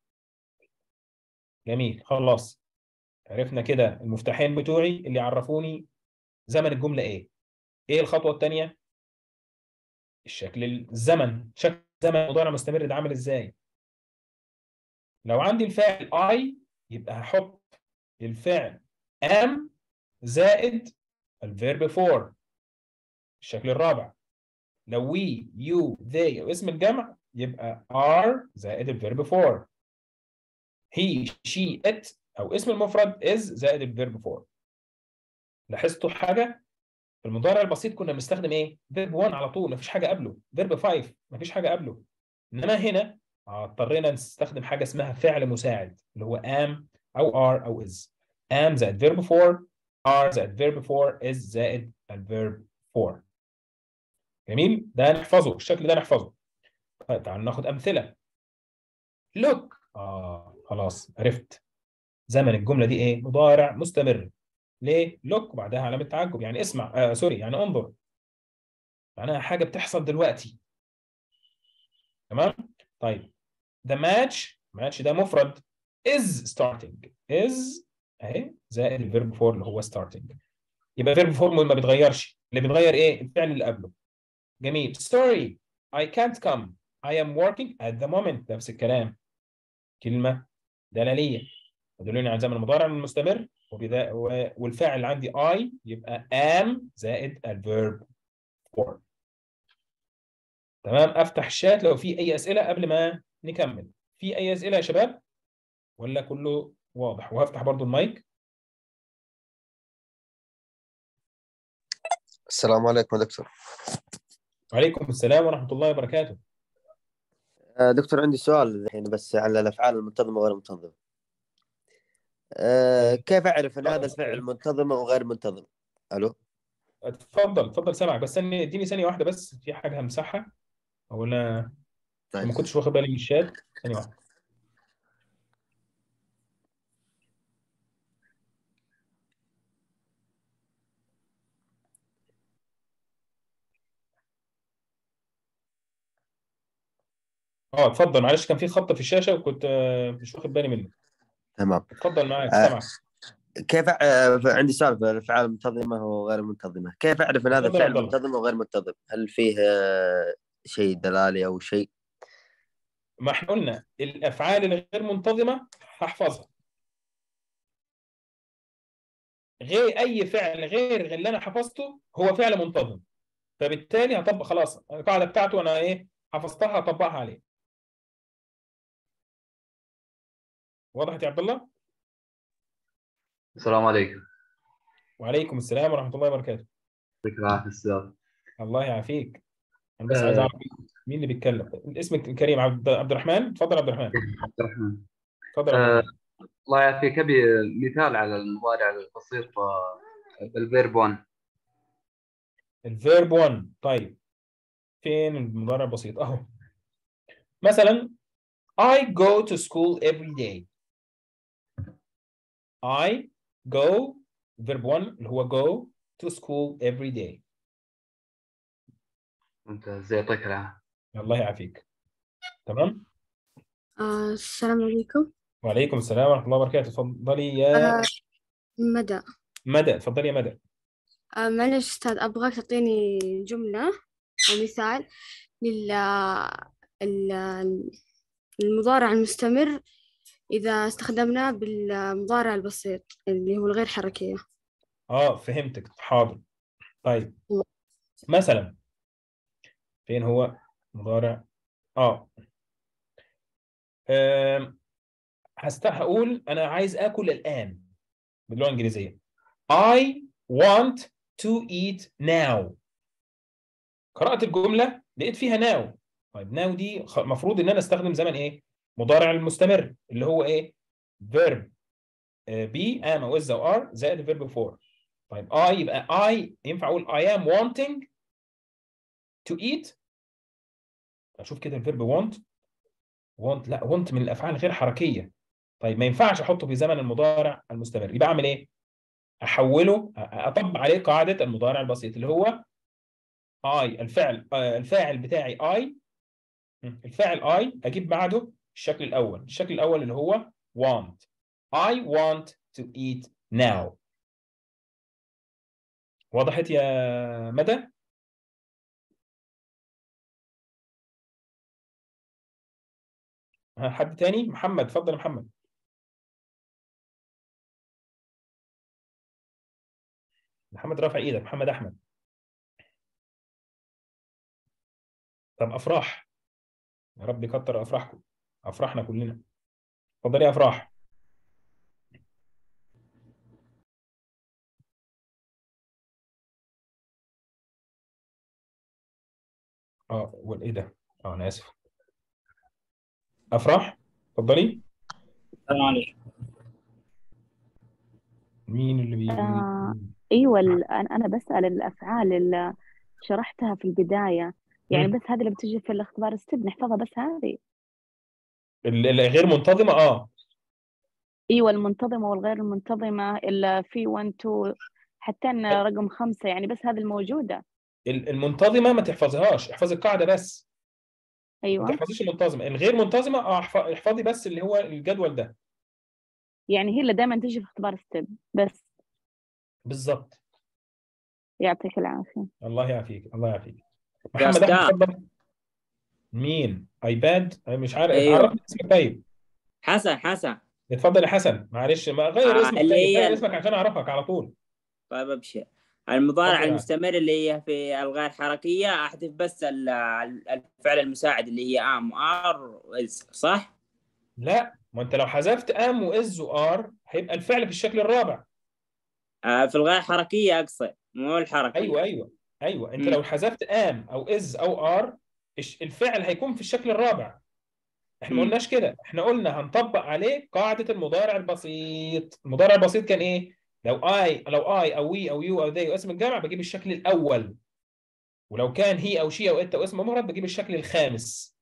جميل، خلاص عرفنا كده المفتاحين بتوعي اللي يعرفوني زمن الجملة ايه. ايه الخطوة الثانية؟ الشكل، الزمن، شكل زمن المضارع المستمر ده عامل ازاي؟ لو عندي الفاعل I يبقى هحط الفعل am زائد الفيرب for. الشكل الرابع لو we، you، they او اسم الجمع يبقى are زائد الفيرب for. he، she، it او اسم المفرد is زائد الفيرب for. لاحظتوا حاجة؟ في المضارع البسيط كنا بنستخدم ايه؟ فيرب 1 على طول، مفيش حاجه قبله. فيرب 5 مفيش حاجه قبله. انما هنا اضطرينا نستخدم حاجه اسمها فعل مساعد اللي هو am او are او is. am زائد فيرب 4، are زائد فيرب 4، is زائد الفيرب 4. جميل؟ ده نحفظه، الشكل ده نحفظه. طيب تعالوا ناخد امثله. look، خلاص عرفت زمن الجمله دي ايه؟ مضارع مستمر. ليه؟ look وبعدها علامه تعجب، يعني اسمع، سوري يعني انظر، معناها حاجه بتحصل دلوقتي. تمام؟ طيب the match ده مفرد is starting، is اهي زائد الفيرب for اللي هو starting. يبقى فيرب فورم ما بيتغيرش، اللي بيتغير ايه؟ الفعل اللي قبله. جميل. sorry I can't come I am working at the moment. نفس الكلام، كلمة دلالية تدلني على زمن المضارع المستمر، والفاعل اللي عندي I يبقى am زائد الفيرب form. تمام. افتح الشات لو في اي اسئلة قبل ما نكمل. في اي اسئلة يا شباب ولا كله واضح؟ وهفتح برضو المايك. السلام عليكم يا دكتور. وعليكم السلام ورحمة الله وبركاته. دكتور عندي سؤال الحين بس على الأفعال المنتظمة وغير المنتظمة. كيف أعرف أن هذا الفعل منتظم أو غير منتظم؟ ألو. اتفضل سامعك، بس اديني ثانية واحدة بس، في حاجة همسحها او انا طيب. ما كنتش واخد بالي من الشات. ثانية واحدة. اتفضل، معلش كان في خط في الشاشة وكنت مش واخد بالي منه. تمام. اتفضل معاك آه، سامعك. كيف عندي سؤال في الأفعال المنتظمة وغير منتظمة، كيف أعرف أن هذا اتفضل يا الفعل عبد الله. منتظم وغير منتظم؟ هل فيه شيء دلالي أو شيء؟ ما احنا قلنا الافعال الغير منتظمة هحفظها، غير اي فعل غير اللي انا حفظته هو فعل منتظم، فبالتالي هطبق خلاص القاعدة بتاعته وانا ايه حفظتها هطبقها عليه. وضحت يا عبد الله؟ السلام عليكم. وعليكم السلام ورحمة الله وبركاته. يعطيك العافية أستاذ. الله يعافيك. انا بس عايز اعرف مين اللي بيتكلم. اسمك كريم عبد الرحمن. اتفضل عبد الرحمن. عبد الرحمن. اتفضل عبد الرحمن. الله يعافيك، أبي مثال على المضارع البسيط بالفيرب 1. الفيرب 1. طيب فين المضارع البسيط؟ اهو مثلا I go to school every day. I go verb 1 اللي هو go to school every day. ممتاز، يعطيك العافية. الله يعافيك. تمام. السلام عليكم. وعليكم السلام ورحمة الله وبركاته. اتفضلي يا مدى. مدى. اتفضلي يا مدى. معلش أستاذ، أبغاك تعطيني جملة أو مثال للمضارع المستمر إذا استخدمناه بالمضارع البسيط اللي هو الغير حركية. فهمتك. حاضر. طيب مثلا فين هو مضارع هقول انا عايز اكل الان باللغه الانجليزيه. I want to eat now. قرأت الجمله لقيت فيها now. طيب now دي المفروض ان انا استخدم زمن ايه؟ مضارع المستمر اللي هو ايه؟ verb be am او is او are زائد verb for. طيب يبقى I ينفع اقول I am wanting to eat. اشوف كده الفيرب want لا want من الافعال غير حركيه. طيب ما ينفعش احطه في زمن المضارع المستمر، يبقى اعمل ايه؟ احوله، اطبق عليه قاعده المضارع البسيط اللي هو الفاعل بتاعي الفاعل اجيب بعده الشكل الاول اللي هو want. I want to eat now. وضحت يا مدى؟ حد تاني؟ محمد. اتفضل يا محمد. محمد رافع ايدك. محمد احمد. طب افراح، يا رب يكتر افراحكم، افراحنا كلنا. اتفضلي يا افراح. وايه ده؟ انا اسف. افراح اتفضلي. السلام عليكم. مين اللي ايوه انا بسأل الافعال اللي شرحتها في البداية، يعني بس هذه اللي بتجي في الاختبار السب نحفظها بس هذه. الغير منتظمة ايوه المنتظمة والغير المنتظمة اللي في 1 2 حتى رقم 5، يعني بس هذه الموجودة. المنتظمة ما تحفظيهاش، احفظي القاعدة بس. ايوه ما تحفظيش المنتظمة. الغير منتظمة احفظي بس اللي هو الجدول ده. يعني هي اللي دائما تجي في اختبار السب بس. بالظبط. يعطيك العافية. الله يعافيك، الله يعافيك. يا محمد احمد أستاذ. اتفضل. مين ايباد؟ أنا مش عارف، أيوه، عرفني اسمك طيب. حسن. اتفضل يا حسن، معلش ما غير اسمك اللي طيب، هي غير اسمك عشان اعرفك على طول. طيب أبشر. المضارع اتفضل يا عم. المستمر اللي هي في الغير حركية، أحذف بس الفعل المساعد اللي هي ام ار صح؟ لا، ما انت لو حذفت ام واز وار هيبقى الفعل في الشكل الرابع. في الغير حركية أقصد، مو الحركية. ايوه انت مم. لو حذفت ام او از او ار الفعل هيكون في الشكل الرابع. احنا ما مم. قلناش كده، احنا قلنا هنطبق عليه قاعدة المضارع البسيط. المضارع البسيط كان ايه؟ لو اي او وي او يو او ذي واسم الجمع بجيب الشكل الاول، ولو كان هي او شي او انت واسم مفرد بجيب الشكل الخامس.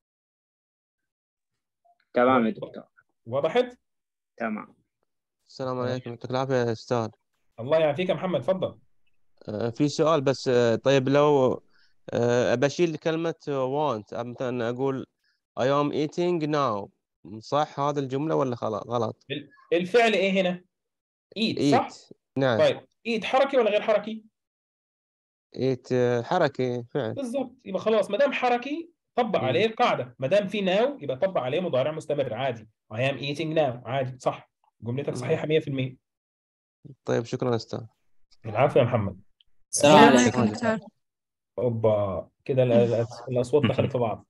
تمام يا دكتور. وضحت؟ تمام. السلام عليكم، يعطيك العافية يا أستاذ. الله يعافيك يا محمد، اتفضل. في سؤال بس. طيب لو بشيل كلمة want، مثلا أقول I am eating now، صح هذا الجملة ولا غلط؟ الفعل ايه هنا؟ ايت، صح؟ eat، نعم. طيب ايت حركي ولا غير حركي؟ eat حركي فعل. بالظبط، يبقى خلاص ما دام حركي طبق عليه القاعده، ما دام في ناو يبقى طبق عليه مضارع مستمر عادي. I am eating now عادي، صح، جملتك صحيحه 100%. طيب شكرا أستاذ. العفو يا محمد. السلام السلام عليكم. عليكم دكتور. اوبا كده الاصوات دخلت في بعض.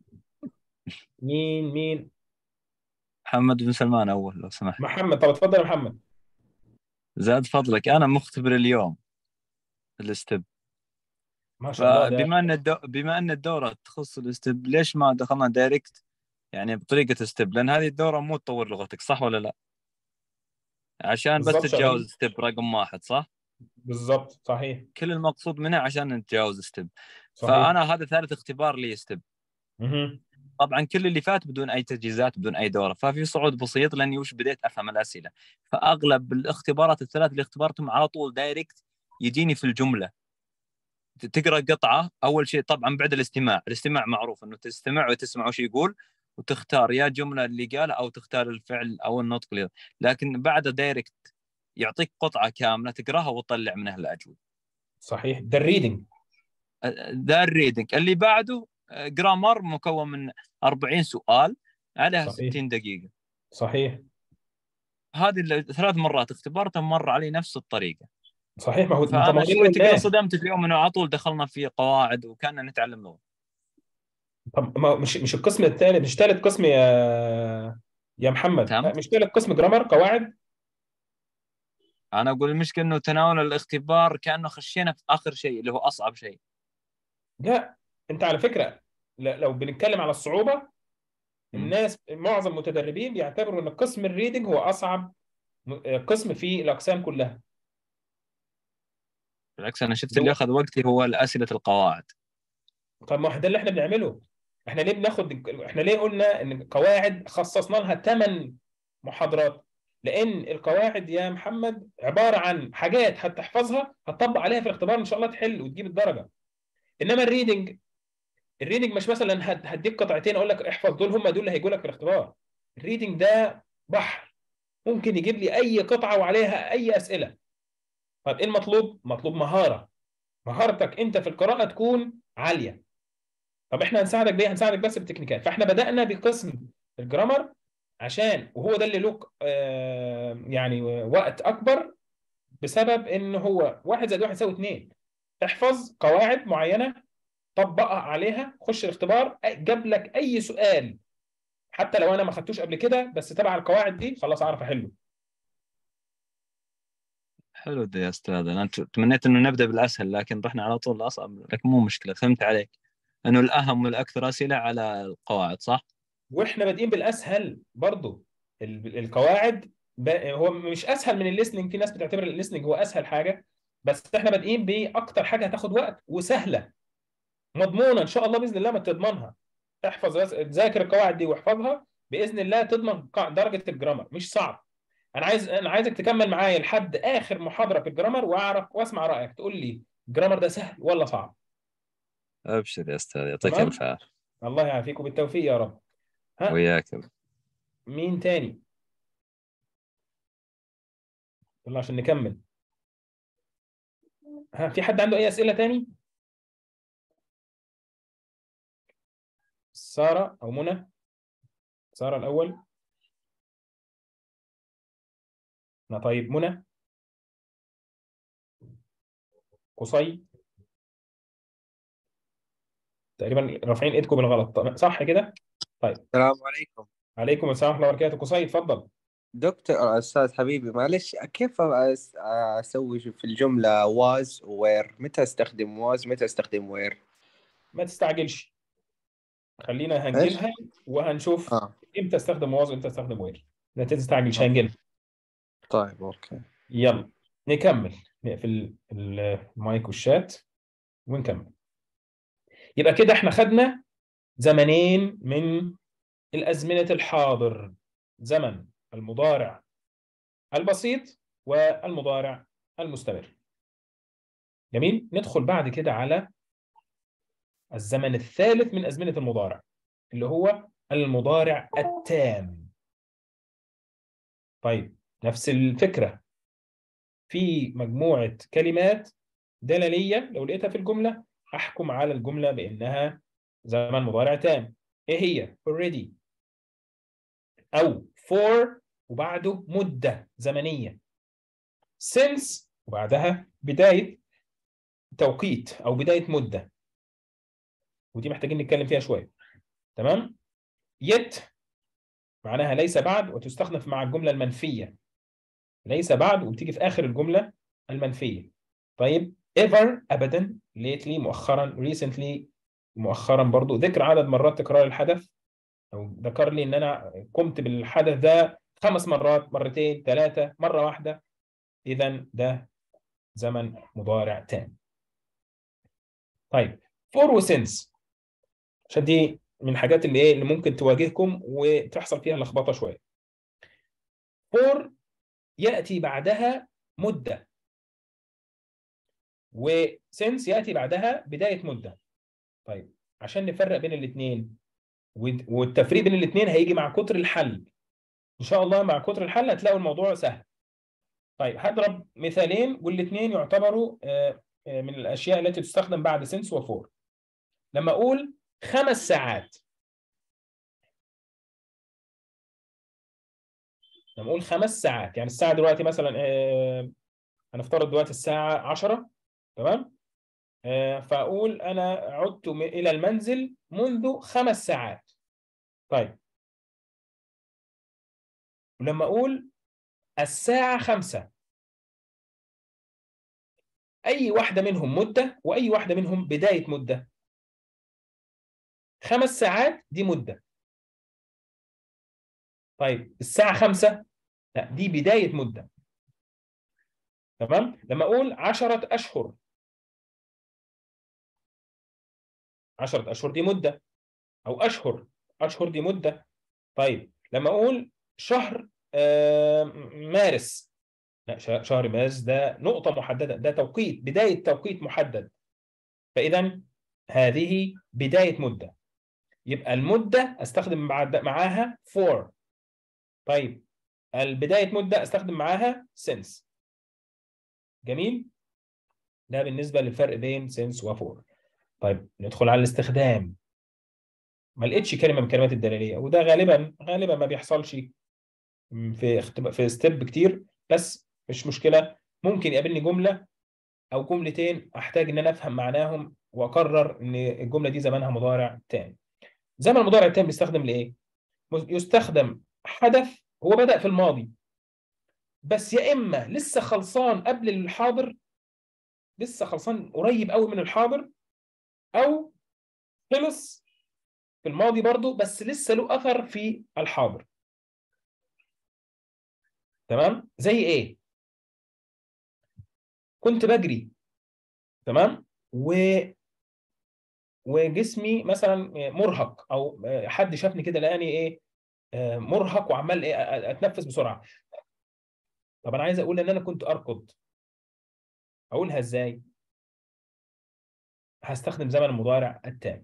مين؟ محمد بن سلمان أول لو سمحت. محمد، طب اتفضل يا محمد. زاد فضلك، أنا مختبر اليوم الاستب، ما شاء الله ده. بما أن الدورة تخص الاستب، ليش ما دخلنا دايركت يعني بطريقة استب؟ لأن هذه الدورة مو تطور لغتك، صح ولا لا؟ عشان بس بالظبط تتجاوز شغالين. ستيب رقم 1، صح؟ بالظبط صحيح. كل المقصود منها عشان نتجاوز ستيب. صحيح. فأنا هذا ثالث اختبار لي ستيب. طبعا كل اللي فات بدون أي تجهيزات، بدون أي دورة، ففي صعود بسيط لأني وش بديت أفهم الأسئلة. فأغلب الاختبارات الثلاث اللي اختبرتهم على طول دايركت يجيني في الجملة. تقرأ قطعة أول شيء، طبعا بعد الاستماع معروف أنه تستمع وتسمع وش يقول، وتختار يا جملة اللي قالها أو تختار الفعل أو النطق لكن بعد دايركت يعطيك قطعة كاملة تقراها وتطلع منها الأجوبة. صحيح، ده الريدنج. ده الريدنج. اللي بعده جرامر مكون من 40 سؤال عليها صحيح. 60 دقيقة. صحيح. هذه 3 مرات اختبرتها، مر علي نفس الطريقة. صحيح، ما هو فأنا اللي شوي تقرأ قلناه. صدمت اليوم أنه على طول دخلنا في قواعد وكأننا نتعلم لغة. طب ما مش القسم الثالث، مش ثالث قسم يا محمد، تمام. مش ثالث قسم جرامر قواعد. أنا أقول المشكلة أنه تناول الاختبار كأنه خشينا في آخر شيء اللي هو أصعب شيء. لا، انت على فكره لو بنتكلم على الصعوبه، الناس معظم المتدربين بيعتبروا ان قسم الريدنج هو اصعب قسم في الاقسام كلها. بالعكس، أنا شفت اللي أخذ وقتي هو الأسئلة القواعد. طب ما هو ده اللي احنا بنعمله. احنا ليه قلنا ان القواعد خصصنا لها 8 محاضرات؟ لان القواعد يا محمد عباره عن حاجات هتحفظها هتطبق عليها في الاختبار ان شاء الله تحل وتجيب الدرجه. انما الريدنج مش مثلا هديك قطعتين اقول لك احفظ دول، هم دول اللي هيجوا لك في الاختبار. الريدنج ده بحر، ممكن يجيب لي اي قطعه وعليها اي اسئله. طب ايه المطلوب؟ مطلوب مهارتك انت في القراءه تكون عاليه. طب احنا هنساعدك بايه؟ هنساعدك بس بالتكنيكات. فاحنا بدانا بقسم الجرامر وهو ده اللي له يعني وقت اكبر، بسبب ان هو 1+1=2. احفظ قواعد معينه، طبقها عليها، خش الاختبار جاب لك اي سؤال حتى لو انا ما خدتوش قبل كده بس تبع القواعد دي خلاص اعرف احله. حلو ده يا أستاذ. أنا تمنيت أنه نبدأ بالأسهل لكن رحنا على طول الأصعب، لكن مو مشكلة، فهمت عليك أنه الأهم والأكثر أسئلة على القواعد، صح؟ واحنا بادئين بالاسهل برضو. القواعد هو مش اسهل من الليسننج، في ناس بتعتبر الليسننج هو اسهل حاجه، بس احنا بادئين باكتر حاجه هتاخد وقت وسهله مضمونه ان شاء الله باذن الله. ما تضمنها، احفظ ذاكر القواعد دي واحفظها باذن الله تضمن درجه الجرامر. مش صعب. انا عايزك تكمل معايا لحد اخر محاضره في الجرامر واعرف واسمع رايك، تقول لي الجرامر ده سهل ولا صعب. أبشر يا أستاذ، يعطيك تمام، ألف عافية. الله يعافيك وبالتوفيق يا رب. ها، وياك. مين تاني؟ يلا عشان نكمل. ها، في حد عنده اي اسئله تاني؟ ساره او منى؟ ساره الاول. طيب منى. قصي. تقريبا رافعين ايدكم بالغلط، صح كده؟ طيب. السلام عليكم. عليكم السلام ورحمه الله وبركاته. قصي اتفضل. دكتور أستاذ حبيبي، معلش كيف أسوي في الجملة was وير؟ متى أستخدم was متى أستخدم وير؟ ما تستعجلش، خلينا إيش؟ هنجيلها وهنشوف امتى استخدم واز وامتى استخدم وير. لا تستعجلش، هنجيلها. طيب أوكي. يلا نكمل، نقفل المايك والشات ونكمل. يبقى كده احنا خدنا زمنين من الأزمنة الحاضر، زمن المضارع البسيط والمضارع المستمر. جميل. ندخل بعد كده على الزمن الثالث من أزمنة المضارع اللي هو المضارع التام. طيب نفس الفكرة، في مجموعة كلمات دلالية لو لقيتها في الجملة أحكم على الجملة بأنها زمن مضارع تام. إيه هي؟ already أو for وبعده مدة زمنية، since وبعدها بداية توقيت أو بداية مدة، ودي محتاجين نتكلم فيها شوية. تمام؟ yet معناها ليس بعد، وتستخدم مع الجملة المنفية. ليس بعد وبتيجي في آخر الجملة المنفية. طيب ever أبدا، lately مؤخرا، recently مؤخرا برضو، ذكر عدد مرات تكرار الحدث، أو ذكر لي إن أنا قمت بالحدث ده 5 مرات، مرتين، 3، مرة واحدة، إذا ده زمن مضارع تام. طيب for و since، عشان دي من الحاجات اللي إيه اللي ممكن تواجهكم وتحصل فيها لخبطة شوية. for يأتي بعدها مدة، وسنس يأتي بعدها بداية مدة. طيب عشان نفرق بين الاثنين، والتفريق بين الاثنين هيجي مع كتر الحل إن شاء الله. مع كتر الحل هتلاقوا الموضوع سهل. طيب هضرب مثالين والاثنين يعتبروا من الأشياء التي تستخدم بعد سنس وفور. لما أقول 5 ساعات، لما أقول 5 ساعات يعني الساعة دلوقتي مثلا هنفترض دلوقتي الساعة 10، تمام؟ فأقول أنا عدت إلى المنزل منذ 5 ساعات. طيب ولما أقول الساعة 5، أي واحدة منهم مدة وأي واحدة منهم بداية مدة. 5 ساعات دي مدة. طيب الساعة 5 لا، دي بداية مدة. تمام؟ لما أقول 10 أشهر، 10 أشهر دي مدة، أو أشهر دي مدة. طيب لما أقول شهر مارس، لا، شهر مارس ده نقطة محددة، ده توقيت، بداية توقيت محدد. فإذا هذه بداية مدة، يبقى المدة استخدم معاها for. طيب البداية مدة استخدم معاها since. جميل؟ ده بالنسبة للفرق بين since و for. طيب ندخل على الاستخدام. ما لقيتش كلمة من كلمات الدلالية، وده غالبا ما بيحصلش في ستيب كتير، بس مش مشكلة. ممكن يقابلني جملة أو جملتين أحتاج إن أنا أفهم معناهم وأقرر إن الجملة دي زمانها مضارع تام. زمن المضارع التام بيستخدم لإيه؟ يستخدم حدث هو بدأ في الماضي، بس يا إما لسه خلصان قبل الحاضر، لسه خلصان قريب قوي من الحاضر، أو خلص في الماضي برضو بس لسه له أثر في الحاضر. تمام؟ زي إيه؟ كنت بجري، تمام؟ وجسمي مثلا مرهق، او حد شافني كده لقاني ايه مرهق وعمال ايه اتنفس بسرعه. طب انا عايز اقول ان انا كنت اركض، اقولها ازاي؟ هستخدم زمن المضارع التام.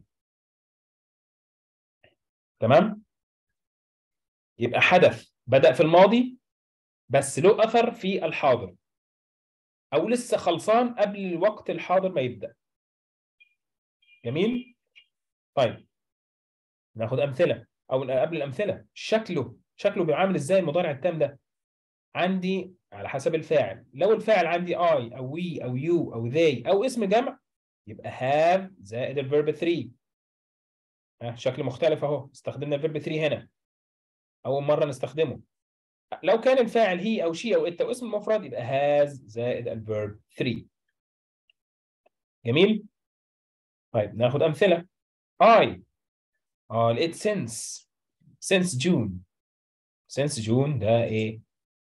تمام؟ يبقى حدث بدأ في الماضي بس له اثر في الحاضر، او لسه خلصان قبل الوقت الحاضر ما يبدا. جميل. طيب ناخد امثله، او قبل الامثله شكله بيعامل ازاي المضارع التام ده؟ عندي على حسب الفاعل. لو الفاعل عندي I او we او you او they او اسم جمع يبقى have زائد الفيرب 3. شكل مختلف اهو، استخدمنا الفيرب 3 هنا اول مره نستخدمه. لو كان الفاعل هي او she او it او اسم مفرد يبقى has زائد الفيرب 3. جميل. طيب ناخد امثله. I لقيت since June ده ايه؟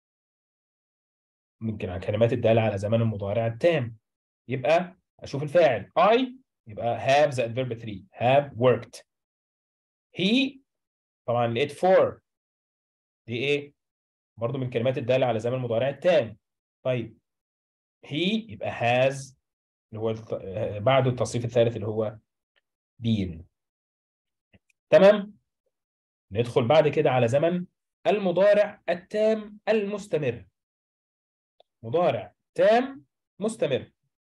ممكن على كلمات الدالة على زمن المضارع التام. يبقى اشوف الفاعل I يبقى have زائد verb 3 have worked. he طبعا لقيت for دي ايه؟ برضو من كلمات الدالة على زمن المضارع التام. طيب he يبقى has اللي هو بعده التصريف الثالث اللي هو been. تمام. ندخل بعد كده على زمن المضارع التام المستمر. مضارع تام مستمر.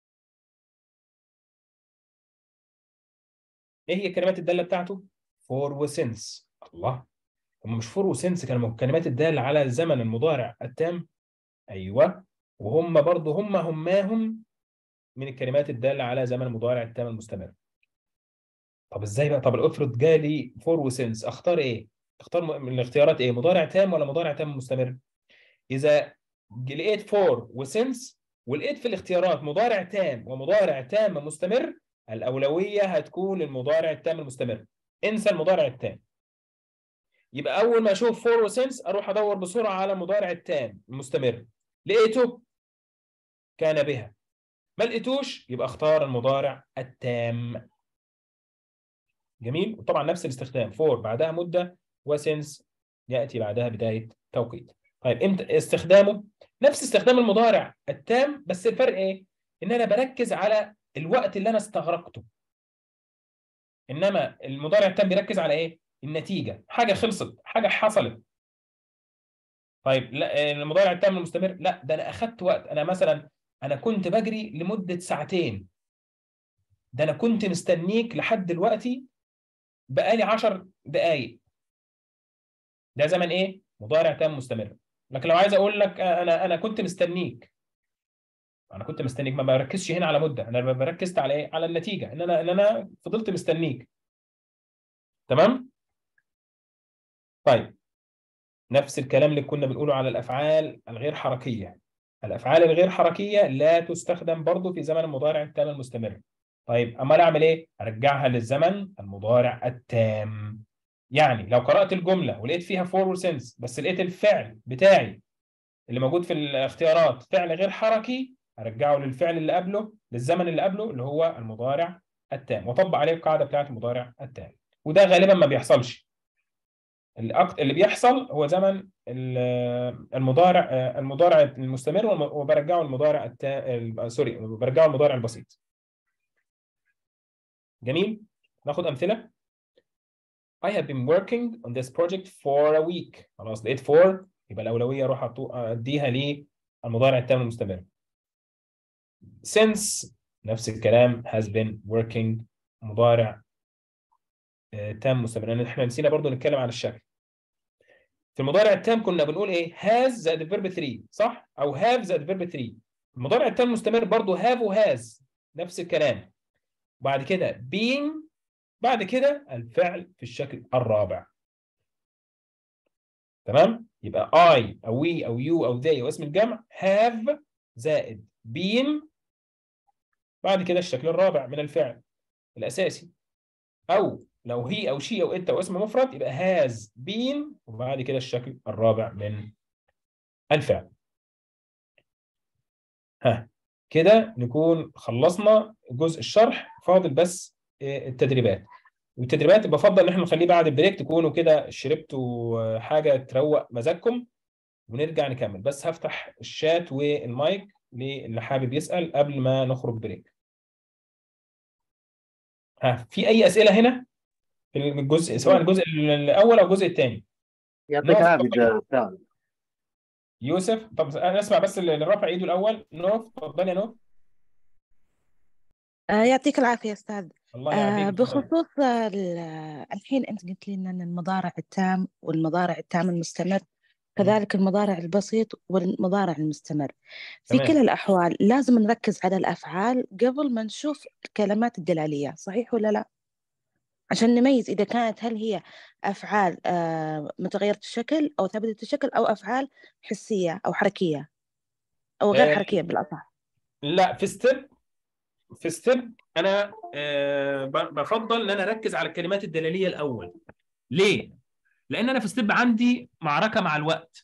ايه هي كلمات الداله بتاعته؟ for و since. الله، هم مش for و since كانوا كلمات الداله على الزمن المضارع التام؟ ايوه، وهم برضه هماهم من الكلمات الداله على زمن المضارع التام المستمر. طب ازاي بقى؟ طب افرض جالي for و since، اختار ايه؟ اختار من الاختيارات ايه؟ مضارع تام ولا مضارع تام مستمر؟ اذا لقيت for و since ولقيت في الاختيارات مضارع تام ومضارع تام مستمر، الأولوية هتكون للمضارع التام المستمر. انسى المضارع التام. يبقى أول ما أشوف for و since أروح أدور بسرعة على المضارع التام المستمر. لقيته كان بها، ما لقيتوش يبقى اختار المضارع التام. جميل. وطبعا نفس الاستخدام، for بعدها مدة و since يأتي بعدها بداية توقيت. طيب امتى استخدامه؟ نفس استخدام المضارع التام، بس الفرق ايه؟ ان انا بركز على الوقت اللي انا استغرقته. انما المضارع التام بيركز على ايه؟ النتيجه، حاجه خلصت، حاجه حصلت. طيب لا، المضارع التام المستمر لا، ده انا اخدت وقت. انا مثلا انا كنت بجري لمده ساعتين، ده انا كنت مستنيك لحد دلوقتي بقالي 10 دقائق. ده زمن ايه؟ مضارع تام مستمر. لكن لو عايز اقول لك انا كنت مستنيك، ما بركزش هنا على مده، انا بركزت على ايه؟ على النتيجه، ان انا فضلت مستنيك. تمام. طيب نفس الكلام اللي كنا بنقوله على الافعال الغير حركيه. الافعال الغير حركيه لا تستخدم برضو في زمن المضارع التام المستمر. طيب امال اعمل ايه؟ ارجعها للزمن المضارع التام. يعني لو قرات الجمله ولقيت فيها for و since بس لقيت الفعل بتاعي اللي موجود في الاختيارات فعل غير حركي، ارجعه للفعل اللي قبله، للزمن اللي قبله اللي هو المضارع التام، واطبق عليه القاعده بتاعه المضارع التام. وده غالبا ما بيحصلش. اللي بيحصل هو زمن المضارع المستمر، وبرجعه المضارع برجعه المضارع البسيط. جميل. ناخد امثله. I have been working on this project for a week. خلاص لقيت for يبقى الاولويه اروح اديها للمضارع التام المستمر. since نفس الكلام، has been working مضارع تام مستمر، لان احنا نسينا برضو نتكلم عن الشكل. في المضارع التام كنا بنقول ايه؟ has زائد الفيرب 3 صح؟ او have زائد الفيرب 3. المضارع التام المستمر برضو have و has نفس الكلام. بعد كده being، بعد كده الفعل في الشكل الرابع. تمام؟ يبقى I او we او you او they او اسم الجمع have زائد been، بعد كده الشكل الرابع من الفعل الأساسي. أو لو هي أو she أو أنت أو اسم مفرد يبقى has been، وبعد كده الشكل الرابع من الفعل. كده نكون خلصنا جزء الشرح، فاضل بس التدريبات. والتدريبات بفضل ان احنا نخليه بعد البريك، تكونوا كده شربتوا حاجه تروق مزاجكم ونرجع نكمل. بس هفتح الشات والمايك للي حابب يسأل قبل ما نخرج بريك. في اي اسئله هنا في الجزء، سواء الجزء الاول او الجزء الثاني؟ يعطيك العافيه استاذ. يوسف. طب انا اسمع بس اللي رافع ايده الاول. نوف، اتفضلي يا نوف. يعطيك العافية أستاذ. الله يعافيك، اتفضلي. بخصوص الحين أنت قلت لنا أن المضارع التام والمضارع التام المستمر، كذلك المضارع البسيط والمضارع المستمر، في كلا تمام. الأحوال لازم نركز على الأفعال قبل ما نشوف الكلمات الدلالية، صحيح ولا لا؟ عشان نميز إذا كانت هل هي أفعال متغيرة الشكل أو ثابتة الشكل أو أفعال حسية أو حركية أو غير آه حركية بالأصح. لا، في ستيب انا بفضل ان انا اركز على الكلمات الدلاليه الاول. ليه؟ لان انا في ستيب عندي معركه مع الوقت.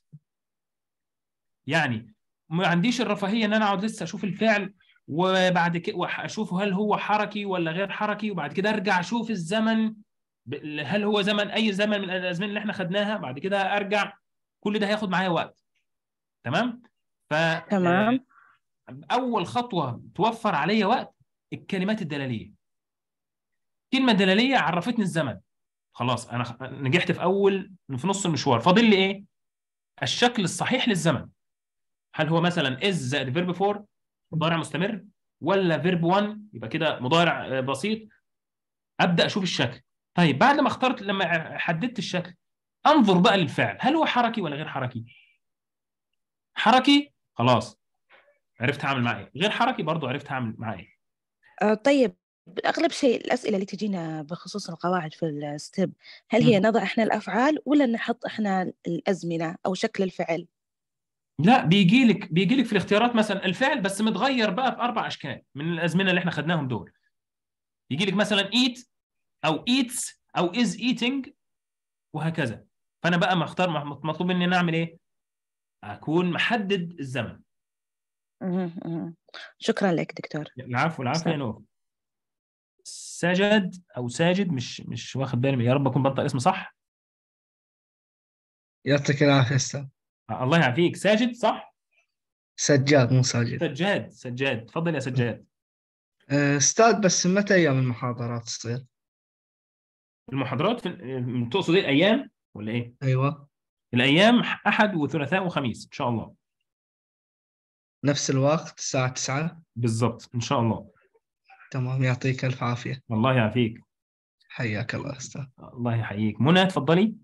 يعني ما عنديش الرفاهيه ان انا اقعد لسه اشوف الفعل وبعد كده اشوف هل هو حركي ولا غير حركي، وبعد كده ارجع اشوف الزمن، هل هو زمن اي زمن من الازمنه اللي احنا خدناها، بعد كده ارجع. كل ده هياخد معايا وقت. تمام. ف تمام. اول خطوه توفر عليا وقت الكلمات الدلاليه. الكلمه الدلاليه عرفتني الزمن. خلاص انا نجحت في نص المشوار. فاضل لي ايه؟ الشكل الصحيح للزمن. هل هو مثلا is زائد فيرب 4 مضارع مستمر، ولا فيرب 1 يبقى كده مضارع بسيط. ابدا اشوف الشكل. طيب بعد ما اخترت، لما حددت الشكل، انظر بقى للفعل، هل هو حركي ولا غير حركي؟ حركي، خلاص عرفت هعمل معاه ايه. غير حركي، برضو عرفت هعمل معاه ايه. طيب، أغلب شيء الأسئلة اللي تجينا بخصوص القواعد في الستيب، هل هي نضع إحنا الأفعال ولا نحط إحنا الأزمنة أو شكل الفعل؟ لا، بيجي لك في الاختيارات مثلا الفعل بس متغير بقى في 4 اشكال من الازمنه اللي احنا خدناهم دول. يجي لك مثلا eat او eats او is eating وهكذا. فانا بقى مطلوب مني ان اعمل ايه؟ اكون محدد الزمن. شكرا لك دكتور. العفو العفو يا نور. سجد او ساجد، مش واخد بالي، يا رب اكون بنطق اسمه صح. يعطيك العافية أستاذ. الله يعافيك. ساجد صح؟ سجاد مو ساجد. سجاد، تفضل يا سجاد. أستاذ، بس متى أيام المحاضرات تصير؟ المحاضرات تقصد ايه، الايام ولا ايه؟ أيوة. الايام احد وثلاثاء وخميس ان شاء الله. نفس الوقت الساعة 9 بالضبط ان شاء الله. تمام، يعطيك ألف عافية. الله يعافيك. حياك الله أستاذ. الله يحييك. منى تفضلي.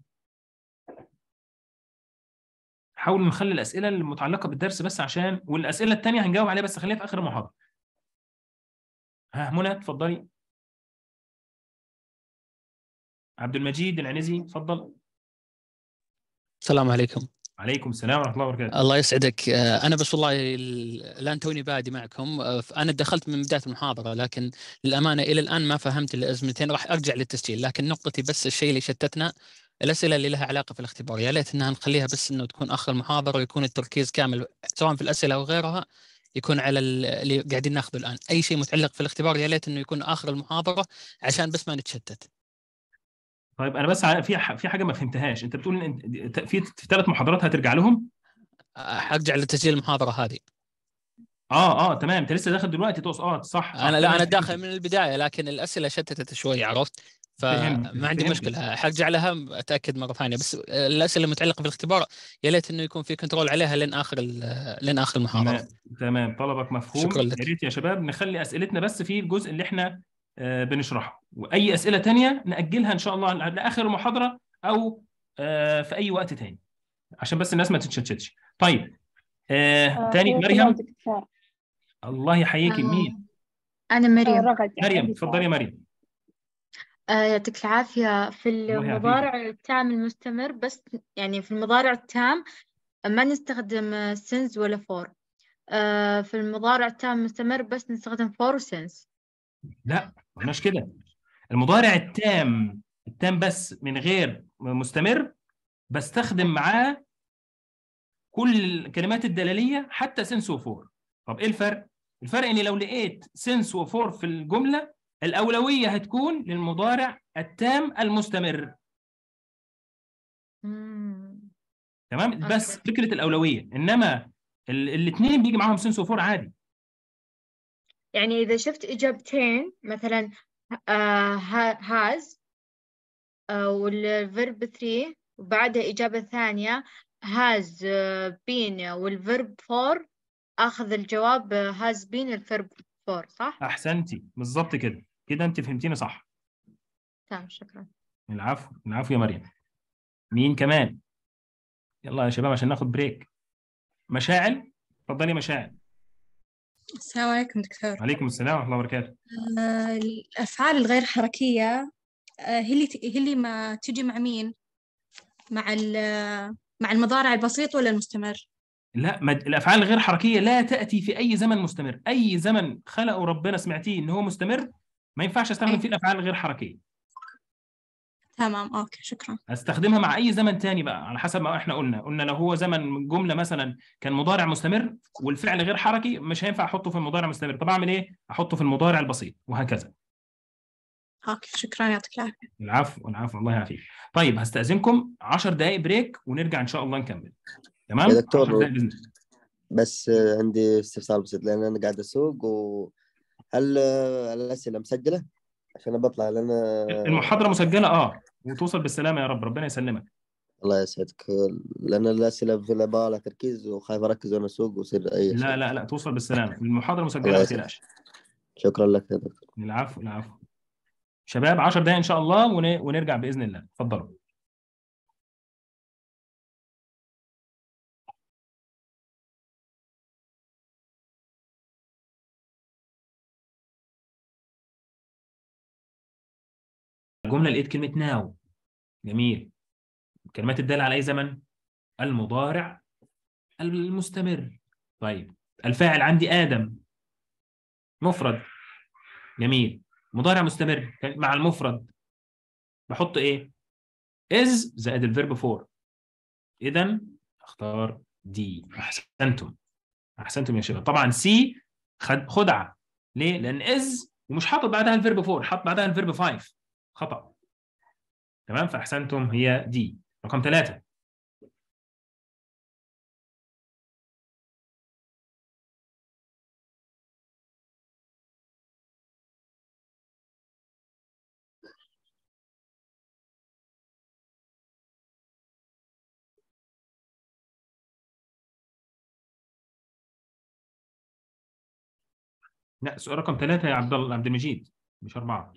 حاول نخلي الاسئله المتعلقه بالدرس بس، والاسئله الثانيه هنجاوب عليها بس خليها في اخر المحاضره. منى تفضلي. عبد المجيد العنزي تفضل. السلام عليكم. عليكم السلام ورحمه الله وبركاته. الله يسعدك. انا بس والله الان توني بادي معكم. انا دخلت من بدايه المحاضره، لكن للامانه الى الان ما فهمت الازمتين. راح ارجع للتسجيل، لكن نقطتي بس الشيء اللي شتتنا الاسئله اللي لها علاقه في الاختبار. يا ليت انها نخليها بس انه تكون اخر المحاضره ويكون التركيز كامل سواء في الاسئله او غيرها يكون على اللي قاعدين ناخذه الان. اي شيء متعلق في الاختبار يا ليت انه يكون اخر المحاضره عشان بس ما نتشتت. طيب انا بس في حاجه ما فهمتهاش. انت بتقول ان في 3 محاضرات هترجع لهم؟ حرجع لتسجيل المحاضره هذه. تمام. انت لسه داخل دلوقتي تقصد؟ صح. انا داخل من البدايه، لكن الاسئله شتتت شوي، عرفت؟ فما عندي مشكله، حرجع لها اتاكد مره ثانيه. بس الاسئله المتعلقه بالاختبار يا ليت انه يكون في كنترول عليها لين اخر المحاضره. تمام، طلبك مفهوم. شكرا لك. يا ريت يا شباب نخلي اسئلتنا بس في الجزء اللي احنا بنشرحه، واي اسئله تانية ناجلها ان شاء الله لاخر المحاضره او في اي وقت تاني، عشان بس الناس ما تتشتتش. طيب تاني مريم. الله يحييكي. مين؟ أنا مريم. مريم تفضلي يا مريم. يعطيك العافية. في المضارع التام المستمر بس، يعني في المضارع التام ما نستخدم since ولا for. في المضارع التام المستمر بس نستخدم for و since. لا، مش كده. المضارع التام بس من غير مستمر بستخدم معاه كل الكلمات الدلاليه حتى since و for. طب ايه الفرق؟ الفرق اني لو لقيت since و for في الجمله، الأولوية هتكون للمضارع التام المستمر. تمام. بس فكرة الأولوية، إنما الاثنين بيجي معاهم سنس وفور عادي. يعني إذا شفت إجابتين مثلا has والverb 3 وبعدها إجابة ثانية has been والverb for، أخذ الجواب has been الverb for، صح؟ احسنتي بالظبط كده، كده انت فهمتيني صح. تمام، شكرا. العفو العفو يا مريم. مين كمان؟ يلا يا شباب عشان ناخد بريك. مشاعل، اتفضلي مشاعل. السلام عليكم دكتور. عليكم السلام ورحمة الله وبركاته. الأفعال الغير حركية هي اللي ما تجي مع مين؟ مع المضارع البسيط ولا المستمر؟ لا، الافعال الغير حركيه لا تاتي في اي زمن مستمر. اي زمن خلقه ربنا سمعتيه ان هو مستمر ما ينفعش استخدم فيه الافعال الغير حركيه. تمام، اوكي، شكرا. استخدمها مع اي زمن تاني بقى على حسب ما احنا قلنا لو هو زمن جمله مثلا كان مضارع مستمر والفعل غير حركي مش هينفع احطه في المضارع المستمر. طب اعمل ايه؟ احطه في المضارع البسيط وهكذا. اوكي، شكرا، يعطيك العافيه. العفو العفو، الله يعافيك. طيب هستأذنكم 10 دقائق بريك ونرجع ان شاء الله نكمل. تمام؟ يا 10 دكتور دقائق بإذن الله. بس عندي استفسار بسيط لأن أنا قاعد أسوق، وهل الأسئلة مسجلة عشان بطلع؟ لأن المحاضرة مسجلة وتوصل بالسلامة يا رب، ربنا يسلمك. الله يسعدك، لأن الأسئلة في العبارة على تركيز وخايف أركز وأنا أسوق ويصير أي شيء. لا توصل بالسلامة، المحاضرة مسجلة الله ما يسعدك. تقلقش. شكرا لك يا دكتور. العفو العفو. شباب 10 دقائق إن شاء الله ونرجع بإذن الله. اتفضلوا. الجملة لقيت كلمة ناو. جميل. كلمات الدالة على أي زمن؟ المضارع المستمر. طيب الفاعل عندي آدم، مفرد. جميل. مضارع مستمر مع المفرد بحط إيه؟ is زائد الفيرب فور. إذا اختار دي. أحسنتم أحسنتم يا شباب. طبعا سي خدعة. ليه؟ لأن is ومش حاطط بعدها الفيرب فور، حاط بعدها الفيرب 5. خطأ. تمام؟ فأحسنتم، هي دي. رقم 3. لا، سؤال رقم 3 يا عبد المجيد، مش 4.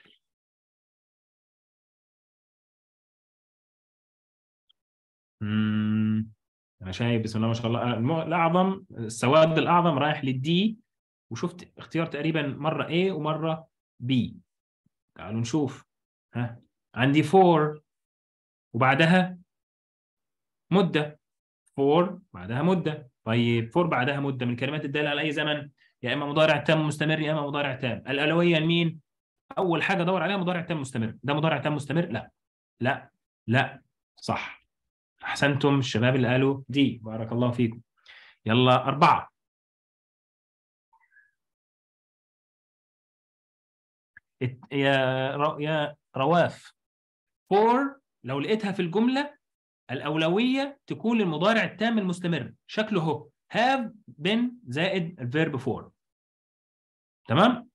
أنا شايف بسم الله ما شاء الله الأعظم، السواد الأعظم رايح للدي، وشفت اختيار تقريبا مرة A ومرة B. تعالوا نشوف. عندي 4 وبعدها مدة. 4 بعدها مدة. طيب 4 بعدها مدة من كلمات الدالة على أي زمن؟ يا إما مضارع تام مستمر يا إما مضارع تام. الأولوية لمين؟ أول حاجة دور عليها مضارع تام مستمر. ده مضارع تام مستمر؟ لا لا لا. صح. أحسنتم الشباب اللي قالوا دي، بارك الله فيكم. يلا 4. يا رواف، 4 لو لقيتها في الجملة الأولوية تكون للمضارع التام المستمر. شكله هو have been زائد الفيرب 4. تمام؟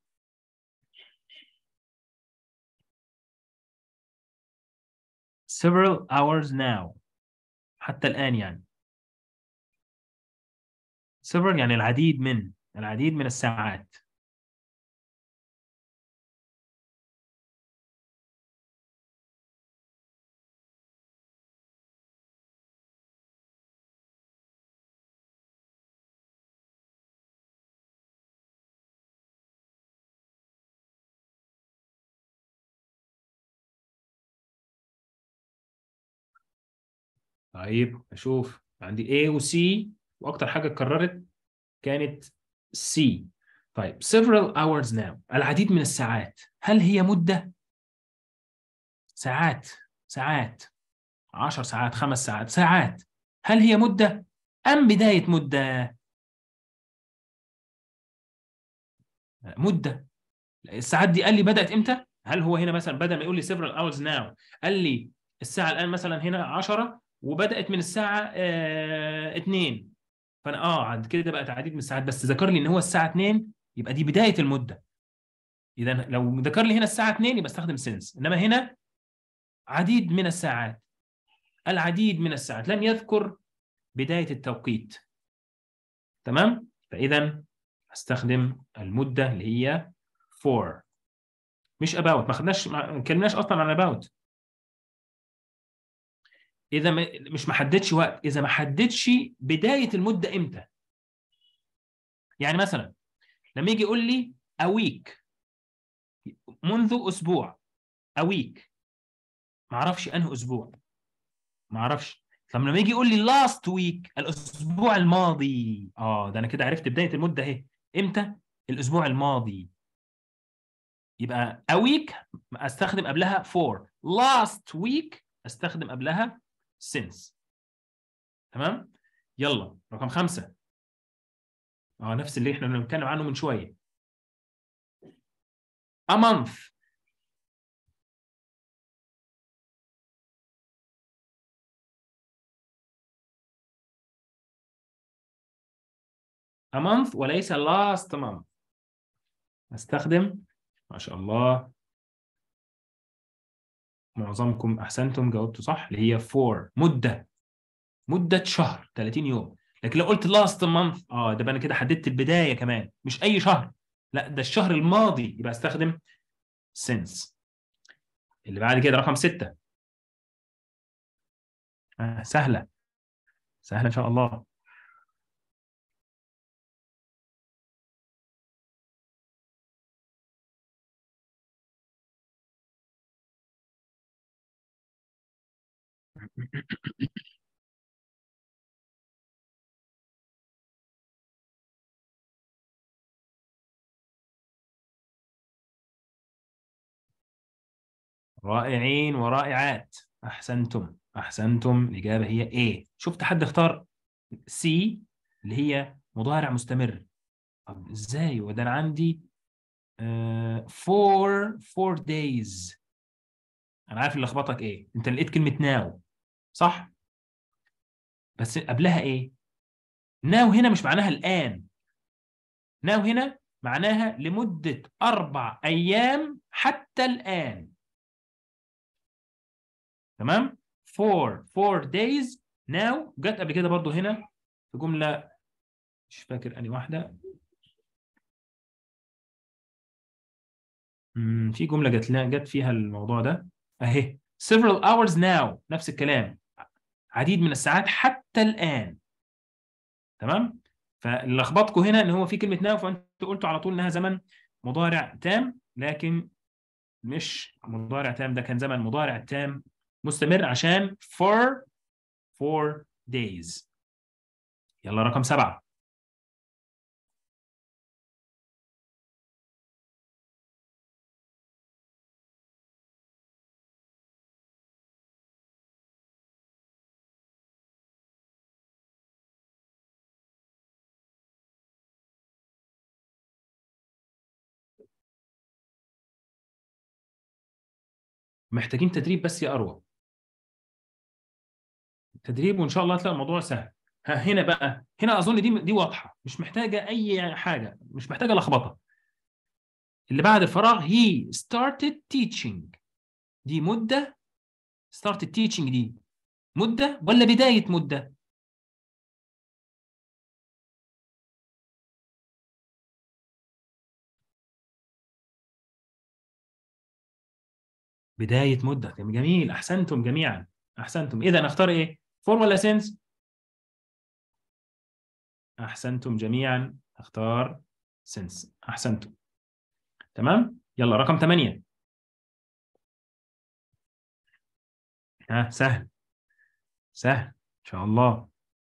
several hours now، حتى الآن يعني. several يعني العديد من الساعات. طيب أشوف عندي A و C، وأكتر حاجة اتكررت كانت C. طيب several hours now، العديد من الساعات، هل هي مدة؟ ساعات 10 ساعات 5 ساعات ساعات. هل هي مدة أم بداية مدة؟ مدة. الساعات دي قال لي بدأت إمتى؟ هل هو هنا مثلا بدل ما يقول لي several hours now قال لي الساعة الآن مثلا هنا 10 وبدأت من الساعة 2، فأنا عند كده بقت عديد من الساعات، بس ذكر لي إن هو الساعة 2 يبقى دي بداية المدة. إذا لو ذكر لي هنا الساعة 2 يبقى استخدم since، إنما هنا عديد من الساعات. العديد من الساعات، لم يذكر بداية التوقيت. تمام؟ فإذا هستخدم المدة اللي هي for، مش about. ما اتكلمناش أصلا عن about. إذا مش محددش وقت، إذا ما حددش بداية المدة إمتى. يعني مثلا لما يجي يقول لي a week، منذ أسبوع، a week، ما أعرفش أنه أسبوع، ما أعرفش. طب لما يجي يقول لي last week، الأسبوع الماضي، ده أنا كده عرفت بداية المدة أهي. إمتى؟ الأسبوع الماضي. يبقى a week أستخدم قبلها for، last week أستخدم قبلها since. تمام؟ يلا رقم 5. نفس اللي احنا بنتكلم عنه من شوية. a month. a month وليس last month. استخدم، ما شاء الله معظمكم أحسنتم جاوبتوا صح، اللي هي for، مدة شهر 30 يوم. لكن لو قلت last month ده بقى أنا كده حددت البداية كمان، مش أي شهر، لا ده الشهر الماضي، يبقى استخدم since. اللي بعد كده رقم 6. سهلة سهلة إن شاء الله. رائعين ورائعات، أحسنتم أحسنتم. الإجابة هي A. شفت حد اختار C اللي هي مضارع مستمر. طب إزاي وده أنا عندي four days. أنا عارف اللي لخبطك إيه، أنت لقيت كلمة now صح؟ بس قبلها إيه؟ now هنا مش معناها الآن، now هنا معناها لمدة 4 أيام حتى الآن. تمام؟ four days now جت قبل كده برضو هنا في جملة، مش فاكر أني واحدة، في جملة جت فيها الموضوع ده أهي several hours now، نفس الكلام، عديد من الساعات حتى الآن. تمام؟ فاللي لخبطكم هنا إن هو في كلمة now، فأنتوا قلتوا على طول إنها زمن مضارع تام، لكن مش مضارع تام، ده كان زمن مضارع تام مستمر عشان for 4 days. يلا رقم 7. محتاجين تدريب بس يا أروى، تدريب وإن شاء الله هتلاقي الموضوع سهل. هنا بقى، هنا أظن دي واضحة، مش محتاجة أي حاجة، مش محتاجة لخبطة. اللي بعد الفراغ he started teaching، دي مدة. started teaching دي مدة ولا بداية مدة؟ بداية مدة. جميل، أحسنتم جميعا أحسنتم. إذا نختار إيه؟ for ولا since؟ أحسنتم جميعا، اختار since. أحسنتم. تمام؟ يلا رقم 8. سهل سهل إن شاء الله.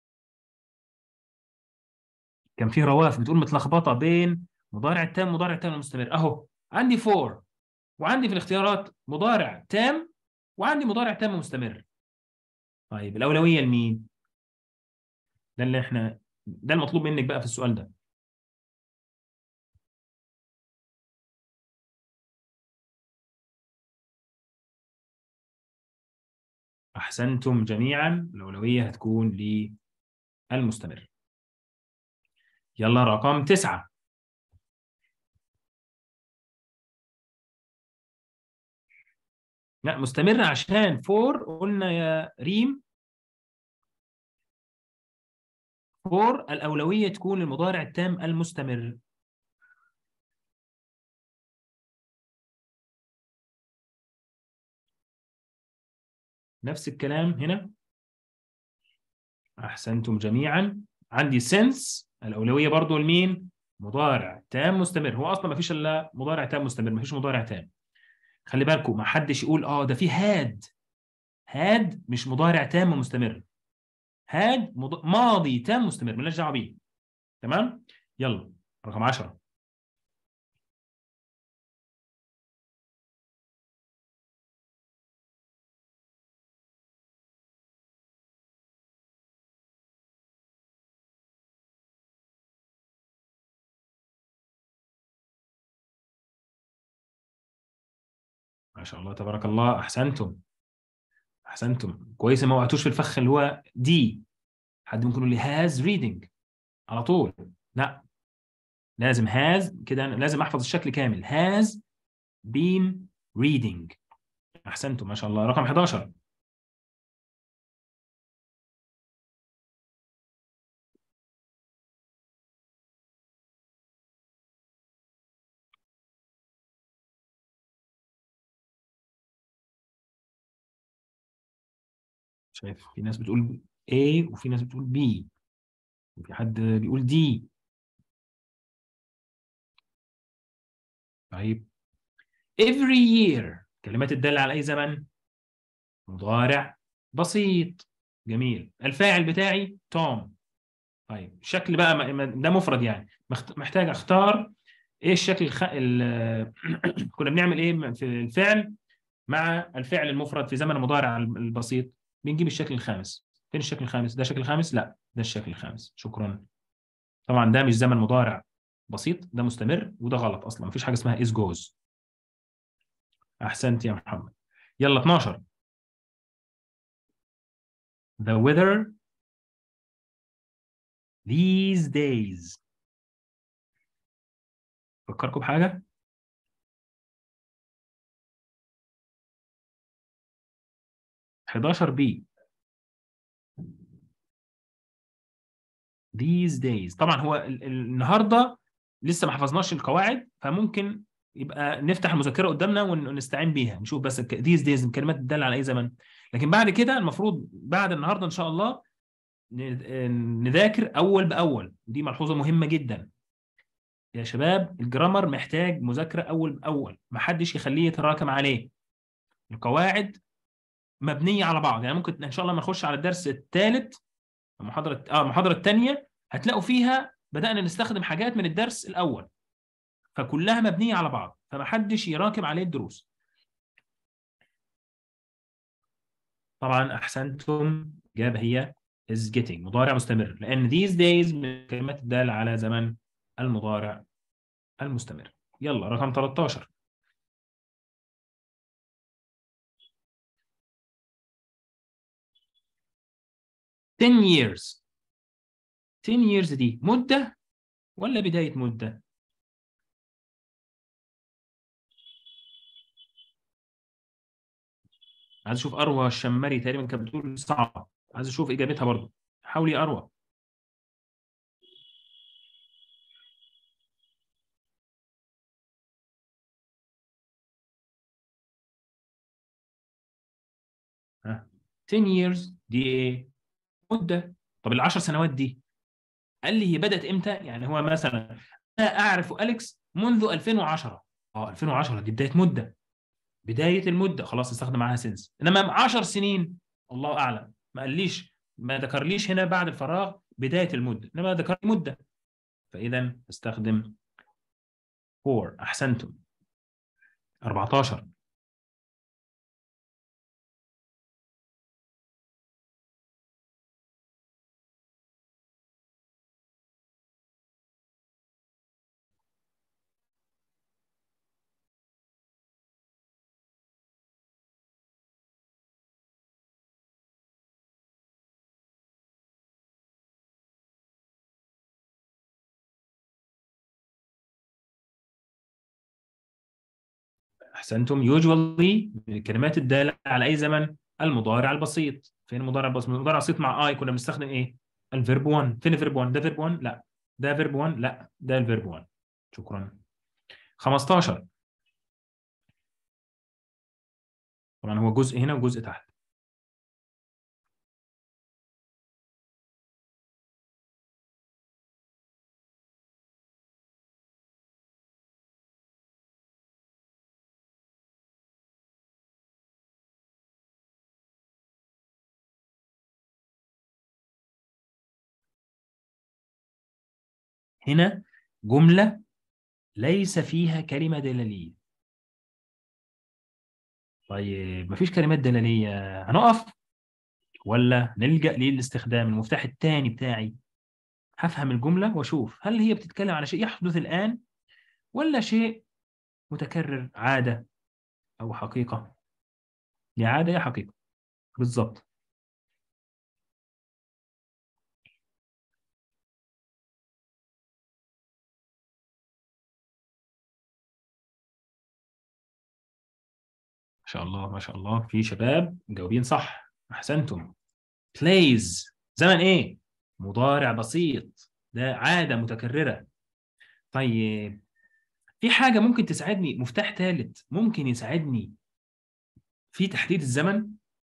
كان فيه رواف بتقول متلخبطة بين مضارع التام ومضارع التام المستمر. أهو عندي for، وعندي في الاختيارات مضارع تام، وعندي مضارع تام مستمر. طيب الأولوية لمين؟ ده المطلوب منك بقى في السؤال ده. أحسنتم جميعا، الأولوية هتكون للمستمر. يلا رقم 9. لا مستمر عشان فور قلنا يا ريم for الأولوية تكون للمضارع التام المستمر. نفس الكلام هنا. أحسنتم جميعا. عندي since الأولوية برضو لمين؟ مضارع تام مستمر. هو أصلا ما فيش إلا مضارع تام مستمر، ما فيش مضارع تام. خلي بالكم ما حدش يقول ده في هاد مش مضارع تام ومستمر. هاد ماضي تام مستمر، مالناش دعوه بيه. تمام؟ يلا رقم 10. ما شاء الله تبارك الله، احسنتم كويس. ما وقعتوش في الفخ اللي هو دي. حد ممكن يقول لي هاز ريدنج على طول، لا، لازم هاز كده، لازم احفظ الشكل كامل. هاز بين ريدنج. احسنتم ما شاء الله. رقم 11. شايف في ناس بتقول A وفي ناس بتقول B وفي حد بيقول D. طيب every year كلمات الدالة على أي زمن؟ مضارع بسيط. جميل. الفاعل بتاعي توم. طيب شكل بقى ده مفرد يعني، محتاج اختار ايه الشكل كنا بنعمل ايه في الفعل مع الفعل المفرد في زمن المضارع البسيط؟ بنجيب الشكل الخامس. فين الشكل الخامس؟ ده الشكل الخامس؟ لا، ده الشكل الخامس. شكرا. طبعا ده مش زمن مضارع بسيط، ده مستمر، وده غلط اصلا. مفيش حاجه اسمها is goes. احسنت يا محمد. يلا 12. The weather these days. فكركم بحاجه؟ B these days. طبعا هو النهارده لسه ما حفظناش القواعد، فممكن يبقى نفتح المذكره قدامنا ونستعين بيها نشوف بس these days الكلمات تدل على اي زمن. لكن بعد كده المفروض بعد النهارده ان شاء الله نذاكر اول باول. دي ملحوظه مهمه جدا يا شباب. الجرامر محتاج مذاكره اول باول، ما حدش يخليه يتراكم عليه. القواعد مبنيه على بعض. يعني ممكن ان شاء الله ما نخش على الدرس الثالث، المحاضره الثانيه، هتلاقوا فيها بدانا نستخدم حاجات من الدرس الاول، فكلها مبنيه على بعض، فما حدش يراكم عليه الدروس. طبعا احسنتم. الاجابه هي is getting مضارع مستمر، لان these days من الكلمات الداله على زمن المضارع المستمر. يلا رقم 13. ten years. 10 years دي مدة ولا بداية مدة؟ عايز اشوف اروى الشمري تقريبا كانت بتقول صعبة. عايز اشوف اجابتها برضو. حاولي يا اروى. ها 10 years دي ايه؟ مدة. طب ال10 سنوات دي قال لي هي بدأت امتى؟ يعني هو مثلا انا اعرف أليكس منذ 2010. 2010 دي بداية مدة. بداية المدة خلاص نستخدم معاها سنس. انما 10 سنين الله اعلم، ما قاليش، ما ذكرليش هنا بعد الفراغ بداية المدة، انما ذكر لي مدة، فاذا استخدم for. احسنتم. 14. احسنتم. usually من الكلمات الدالة على اي زمن المضارع البسيط. فين المضارع البسيط؟ المضارع البسيط مع اي كنا بنستخدم ايه؟ الفيرب 1. فين الفيرب 1؟ ده فيرب 1؟ لا. ده فيرب 1؟ لا، ده الفيرب 1. شكرا. 15 طبعا هو جزء هنا وجزء تحت. هنا جملة ليس فيها كلمة دلالية. طيب مفيش كلمات دلالية، هنقف ولا نلجأ للاستخدام المفتاح الثاني بتاعي؟ هفهم الجملة واشوف هل هي بتتكلم على شيء يحدث الآن ولا شيء متكرر، عادة أو حقيقة. يا عادة يا حقيقة بالظبط. ما شاء الله ما شاء الله، في شباب مجاوبين صح، أحسنتم. plays زمن إيه؟ مضارع بسيط، ده عادة متكررة. طيب في حاجة ممكن تساعدني، مفتاح ثالث ممكن يساعدني في تحديد الزمن.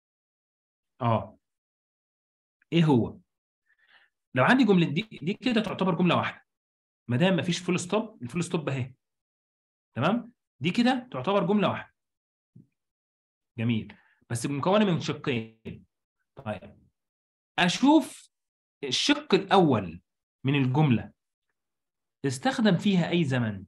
إيه هو؟ لو عندي جملة دي كده تعتبر جملة واحدة، ما دام مفيش فول ستوب، الفول ستوب أهي، تمام؟ دي كده تعتبر جملة واحدة. جميل، بس مكونة من شقين. طيب أشوف الشق الأول من الجملة استخدم فيها أي زمن.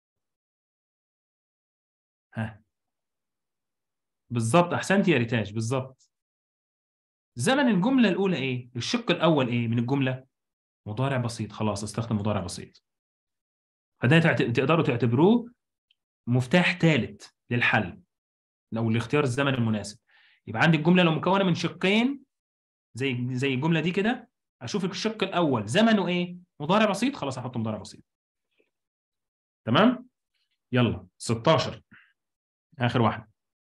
ها بالظبط، أحسنت يا ريتاج، بالظبط. زمن الجملة الأولى إيه؟ الشق الأول إيه من الجملة؟ مضارع بسيط، خلاص استخدم مضارع بسيط. فده تقدروا تعتبروه مفتاح ثالث للحل لو لاختيار الزمن المناسب. يبقى عندي الجملة لو مكونة من شقين زي الجملة دي كده، أشوف الشق الأول زمنه إيه؟ مضارع بسيط، خلاص أحط مضارع بسيط. تمام؟ يلا 16 آخر واحدة.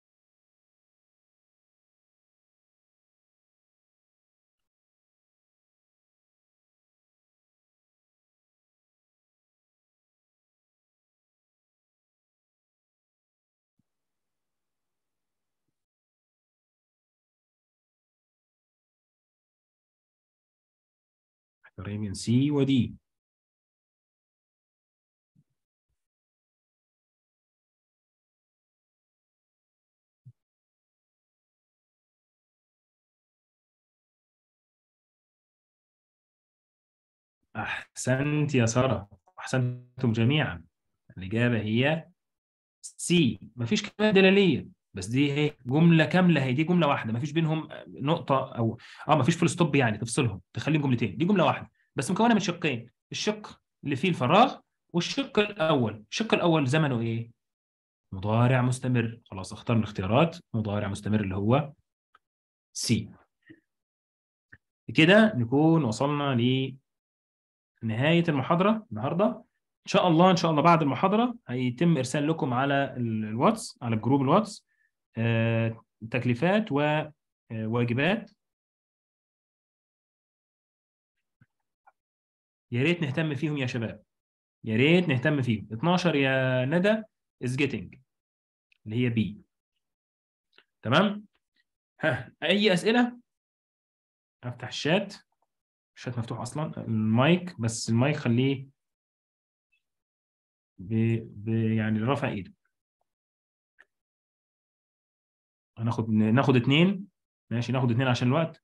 اختاري من سي ودي. أحسنت يا سارة، أحسنتم جميعا. الإجابة هي سي. مفيش كلمات دلالية، بس دي ايه، جملة كاملة، هي دي جملة واحدة مفيش بينهم نقطة أو مفيش فول ستوب يعني تفصلهم تخليهم جملتين، دي جملة واحدة بس مكونة من شقين، الشق اللي فيه الفراغ والشق الأول. الشق الأول زمنه إيه؟ مضارع مستمر، خلاص اختار من الاختيارات مضارع مستمر اللي هو سي. كده نكون وصلنا لنهاية المحاضرة النهاردة. إن شاء الله إن شاء الله بعد المحاضرة هيتم إرسال لكم على الواتس، على جروب الواتس، تكليفات وواجبات. يا ريت نهتم فيهم يا شباب، يا ريت نهتم فيهم. 12 يا ندى is getting اللي هي بي. تمام؟ ها أي أسئلة؟ أفتح الشات مفتوح أصلا، المايك بس المايك خليه يعني رفع إيده. ناخد 2 ماشي، ناخد 2 عشان الوقت.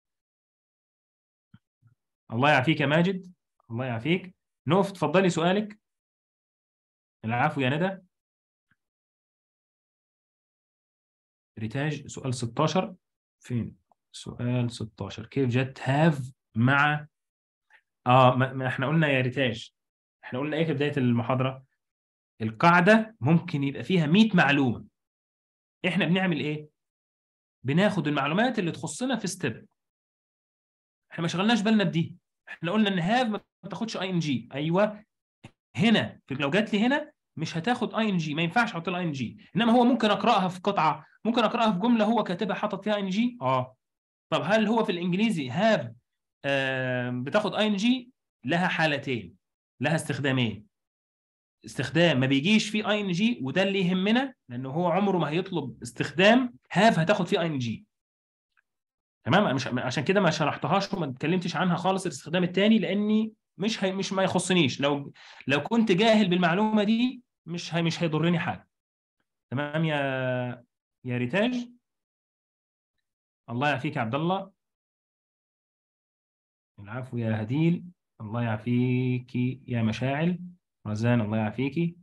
الله يعافيك يا ماجد، الله يعافيك. نقف، تفضلي سؤالك. العفو يا ندى. ريتاج سؤال 16 فين؟ سؤال 16 كيف جت هاف مع ما احنا قلنا يا ريتاج، احنا قلنا ايه في بداية المحاضرة؟ القاعدة ممكن يبقى فيها 100 معلومة، احنا بنعمل ايه؟ بناخد المعلومات اللي تخصنا في ستيب. احنا ما شغلناش بالنا بدي، احنا قلنا ان هاف ما بتاخدش اي ان جي. ايوه هنا لو جات لي هنا مش هتاخد اي ان جي، ما ينفعش احط لها اي ان جي، انما هو ممكن اقراها في قطعه، ممكن اقراها في جمله هو كاتبها حاطط فيها اي ان جي. طب هل هو في الانجليزي هاف بتاخد اي ان جي لها حالتين، لها استخدامين. استخدام ما بيجيش فيه اي ان جي، وده اللي يهمنا لانه هو عمره ما هيطلب استخدام هاف هتاخد فيه اي ان جي. تمام. مش عشان كده ما شرحتهاش وما اتكلمتش عنها خالص الاستخدام الثاني، لاني مش ما يخصنيش. لو كنت جاهل بالمعلومه دي مش هيضرني حاجه. تمام يا ريتاج. الله يعافيك يا عبد الله. العفو يا هديل. الله يعافيكي يا مشاعل. رزان الله يعافيكي.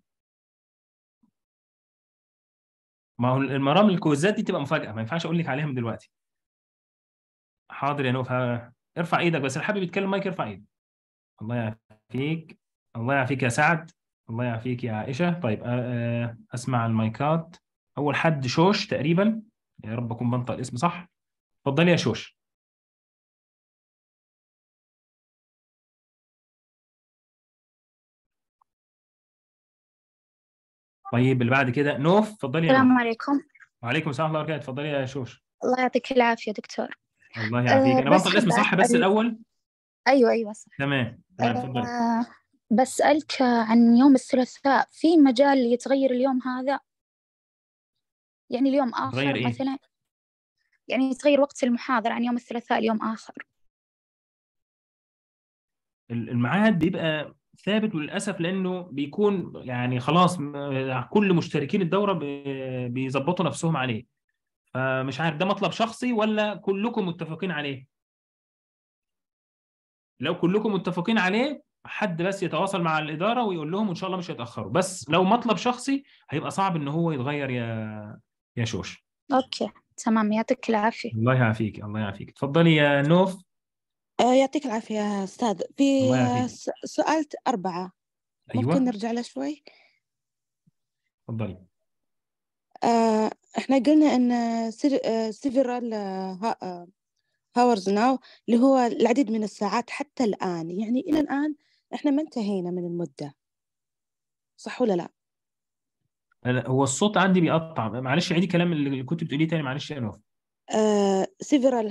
ما هو المرام الكويزات دي تبقى مفاجأة، ما ينفعش اقول لك عليها من دلوقتي. حاضر يا نوف. ارفع ايدك بس، اللي حابب يتكلم مايك ارفع ايدك. الله يعافيك. الله يعافيك يا سعد. الله يعافيك يا عائشة. طيب اسمع المايكات. اول حد شوش تقريبا، يا رب اكون بنطق الاسم صح. اتفضلي يا شوش. طيب اللي بعد كده نوف. اتفضلي يا نوف. السلام عليكم. وعليكم السلام ورحمة الله وبركاته. اتفضلي يا شوش. الله يعطيك العافية دكتور. الله يعافيك. انا بس بنطق الاسم حابة صح بس أسأل. الاول. أيوة صح. تمام اتفضلي. بسألك عن يوم الثلاثاء، في مجال يتغير اليوم هذا؟ يعني اليوم تغير آخر ايه؟ مثلا، يعني يتغير وقت المحاضرة عن يوم الثلاثاء اليوم آخر. الميعاد بيبقى ثابت وللاسف، لانه بيكون يعني خلاص كل مشتركين الدوره بيظبطوا نفسهم عليه. فمش عارف ده مطلب شخصي ولا كلكم متفقين عليه. لو كلكم متفقين عليه حد بس يتواصل مع الاداره ويقول لهم ان شاء الله مش هيتاخروا. بس لو مطلب شخصي هيبقى صعب ان هو يتغير يا شوش. أوكي تمام، يعطيك العافية. الله يعافيك. الله يعافيك. اتفضلي يا نوف. يعطيك العافية يا أستاذ. في الله يعافيك. سؤال 4 ايوه ممكن نرجع له شوي؟ اتفضلي. احنا قلنا ان several hours now اللي هو العديد من الساعات حتى الآن، يعني إلى الآن احنا ما انتهينا من المدة، صح ولا لا؟ هو الصوت عندي بيقطع، معلش عيدي الكلام اللي كنت بتقوليه تاني معلش يا نوف. several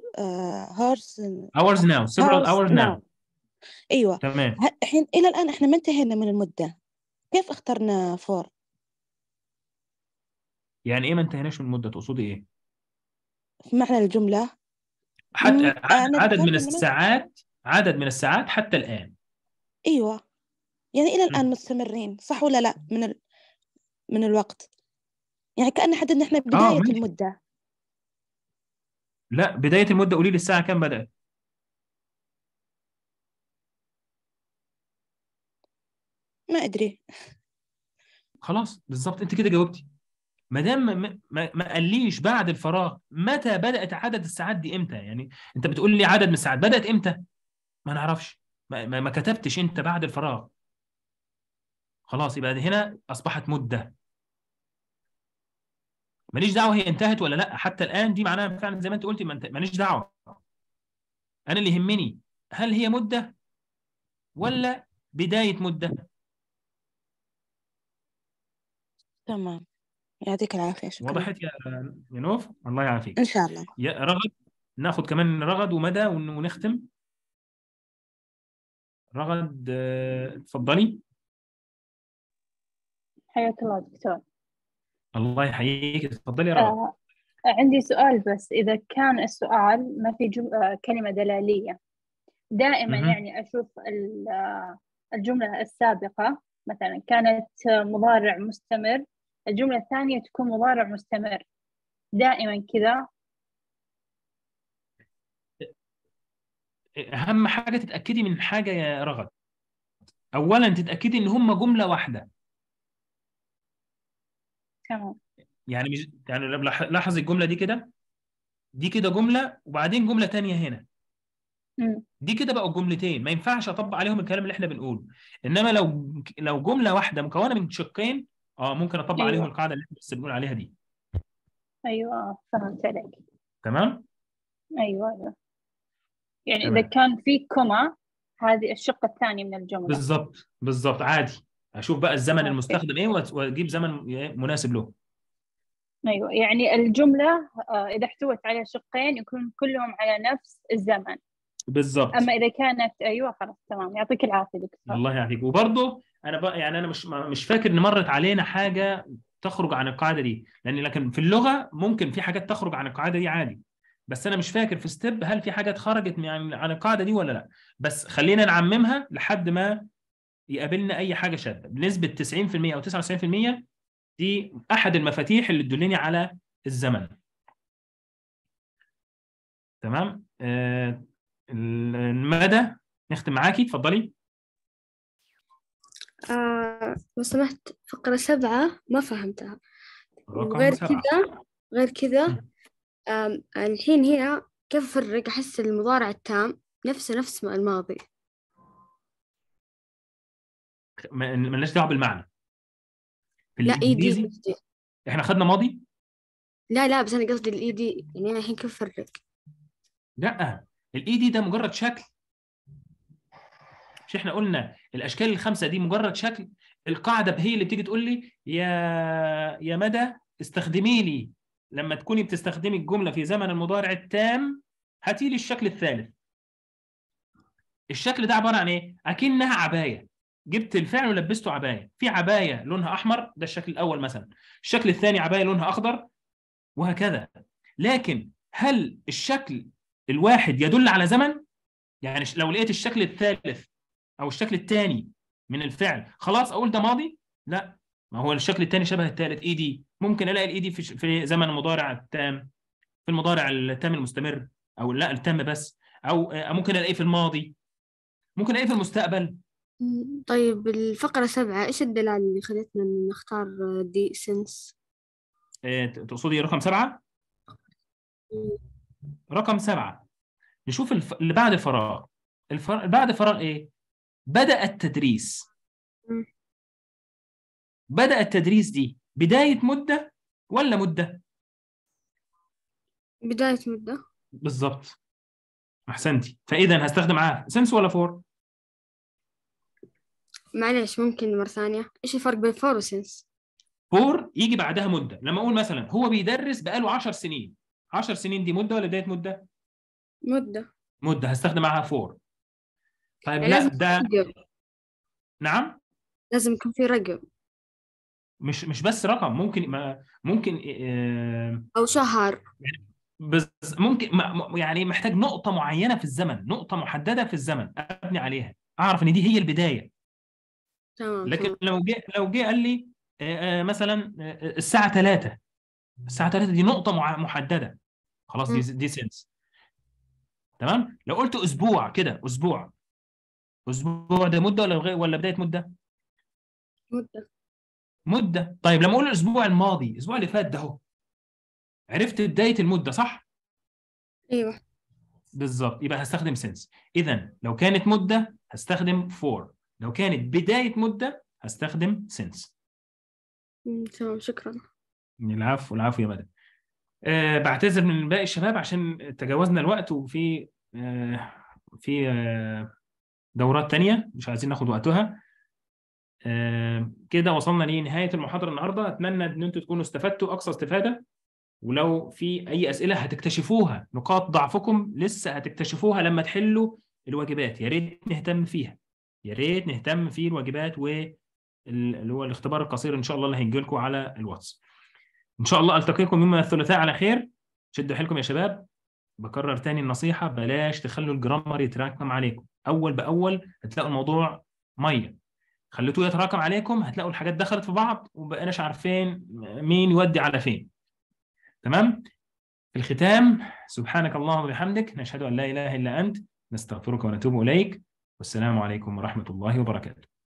hours now. several hours now. ايوه تمام. الحين الى الان احنا ما انتهينا من المده، كيف اخترنا 4؟ يعني ايه ما انتهيناش من المده؟ تقصدي ايه؟ في معنى الجمله حتى عدد من ذكرت الساعات، عدد من الساعات حتى الان. ايوه يعني الى الان مستمرين، صح ولا لا؟ من الوقت، يعني كأن حددنا احنا بدايه ماشي. المده. لا بدايه المده قولي لي الساعه كام بدات. ما ادري. خلاص بالظبط انت كده جاوبتي. ما دام ما قاليش بعد الفراغ متى بدات عدد الساعات دي امتى. يعني انت بتقول لي عدد من الساعات بدات امتى، ما نعرفش. ما كتبتش انت بعد الفراغ. خلاص يبقى هنا اصبحت مده. ماليش دعوه هي انتهت ولا لا حتى الان، دي معناها فعلا زي ما انت قلتي ماليش دعوه. انا اللي يهمني هل هي مده ولا بدايه مده. تمام، يعطيك العافيه، شكرا. وضحت يا نوف؟ الله يعافيك. ان شاء الله. يا رغد، ناخد كمان رغد ومدى ونختم. رغد اتفضلي. حياك الله دكتور. الله يحييك. اتفضلي يا رغد. عندي سؤال، بس إذا كان السؤال ما في كلمة دلالية، دائما يعني أشوف الجملة السابقة مثلا كانت مضارع مستمر، الجملة الثانية تكون مضارع مستمر دائما كذا. أهم حاجة تتأكدي من حاجة يا رغد. أولا تتأكدي إن هم جملة واحدة. تمام. يعني مش يعني لاحظ الجملة دي كده، دي كده جملة وبعدين جملة تانية هنا. دي كده بقوا جملتين، ما ينفعش اطبق عليهم الكلام اللي احنا بنقوله. انما لو جمله واحده مكونه من شقين ممكن اطبق عليهم القاعده اللي احنا بس بنقول عليها دي. ايوه فهمت عليك. تمام. ايوه يعني تمام. اذا كان في كوما هذه الشق الثاني من الجمله. بالضبط عادي. اشوف بقى الزمن المستخدم ايه واجيب زمن مناسب له. ايوه يعني الجمله اذا احتوت على شقين يكون كلهم على نفس الزمن. بالظبط. أما إذا كانت أيوة خلاص تمام، يعطيك العافية دكتور. الله يعافيك. وبرضه انا بقى يعني انا مش فاكر ان مرت علينا حاجه تخرج عن القاعده دي، لكن في اللغه ممكن في حاجات تخرج عن القاعده دي عادي، بس انا مش فاكر في ستيب هل في حاجات خرجت عن القاعده دي ولا لا. بس خلينا نعممها لحد ما يقابلنا اي حاجه شاذه بنسبه 90% او 99%. دي احد المفاتيح اللي تدلني على الزمن. تمام. المدى نختم معاكي، اتفضلي. لو سمحت، فقرة 7 ما فهمتها. رقم وغير 7. غير كذا الحين هنا كيف أفرق؟ أحس المضارع التام نفس الماضي. مالناش دعوه بالمعنى. في لا الانجليزي قصدي. احنا خدنا ماضي. لا بس أنا قصدي الإيدي، يعني أنا الحين كيف أفرق؟ لا، الايدي ده مجرد شكل. مش احنا قلنا الاشكال الخمسه دي مجرد شكل؟ القاعده هي اللي بتيجي تقول لي يا مدى استخدمي لي لما تكوني بتستخدمي الجمله في زمن المضارع التام هاتي لي الشكل الثالث. الشكل ده عباره عن ايه؟ اكنها عبايه، جبت الفعل ولبسته عبايه. في عبايه لونها احمر، ده الشكل الاول مثلا. الشكل الثاني عبايه لونها اخضر، وهكذا. لكن هل الشكل الواحد يدل على زمن؟ يعني لو لقيت الشكل الثالث او الشكل الثاني من الفعل خلاص اقول ده ماضي؟ لا، ما هو الشكل الثاني شبه الثالث. ايدي ممكن الاقي الايدي في زمن المضارع التام، في المضارع التام المستمر، او لا التام بس، او ممكن الاقيه في الماضي، ممكن الاقيه في المستقبل. طيب الفقرة 7 إيش الدلالة اللي خلتنا نختار دي سنس؟ تقصدي رقم 7؟ رقم 7 نشوف اللي بعد الفراغ. بعد الفراغ ايه؟ بدأ التدريس. بدأ التدريس دي بداية مدة ولا مدة؟ بداية مدة. بالظبط، احسنتي. فاذا هستخدم معاه سنس ولا فور؟ معليش ممكن مرة ثانية، إيش الفرق بين فور وسنس؟ فور يجي بعدها مدة. لما أقول مثلا هو بيدرس بقاله 10 سنين، 10 سنين دي مدة ولا بداية مدة؟ مدة، هستخدم معاها فور. طيب يعني لا لازم ده رقم. نعم، لازم يكون في رقم. مش بس رقم، ممكن أو شهر. بس ممكن يعني محتاج نقطة معينة في الزمن، نقطة محددة في الزمن أبني عليها، أعرف إن دي هي البداية. تمام. لكن لو جه قال لي مثلا الساعة 3، الساعة 3 دي نقطة محددة، خلاص دي سنس. تمام. لو قلت أسبوع كده، أسبوع ده مدة ولا بداية مدة؟ مدة. طيب لما أقول الأسبوع الماضي، الأسبوع اللي فات ده أهو، عرفت بداية المدة صح؟ أيوه بالظبط، يبقى هستخدم سنس. إذا لو كانت مدة هستخدم فور، لو كانت بداية مدة هستخدم سنس. تمام، شكرا. العفو يا مدى. بعتذر من باقي الشباب عشان تجاوزنا الوقت، وفي دورات تانية مش عايزين ناخد وقتها. كده وصلنا لنهاية المحاضرة النهاردة. أتمنى أن أنتم تكونوا استفدتوا أقصى استفادة، ولو في أي أسئلة هتكتشفوها، نقاط ضعفكم لسه هتكتشفوها لما تحلوا الواجبات. يا ريت نهتم فيها، يا ريت نهتم في الواجبات اللي هو الاختبار القصير إن شاء الله اللي هيجي لكم على الواتس. إن شاء الله ألتقيكم يوم الثلاثاء على خير. شدوا حيلكم يا شباب. بكرر تاني النصيحة، بلاش تخلوا الجرامر يتراكم عليكم. أول بأول هتلاقوا الموضوع مية، خليتوه يتراكم عليكم هتلاقوا الحاجات دخلت في بعض وبقناش عارفين مين يودي على فين. تمام. في الختام، سبحانك اللهم وبحمدك، نشهد أن لا إله إلا أنت، نستغفرك ونتوب إليك، والسلام عليكم ورحمة الله وبركاته.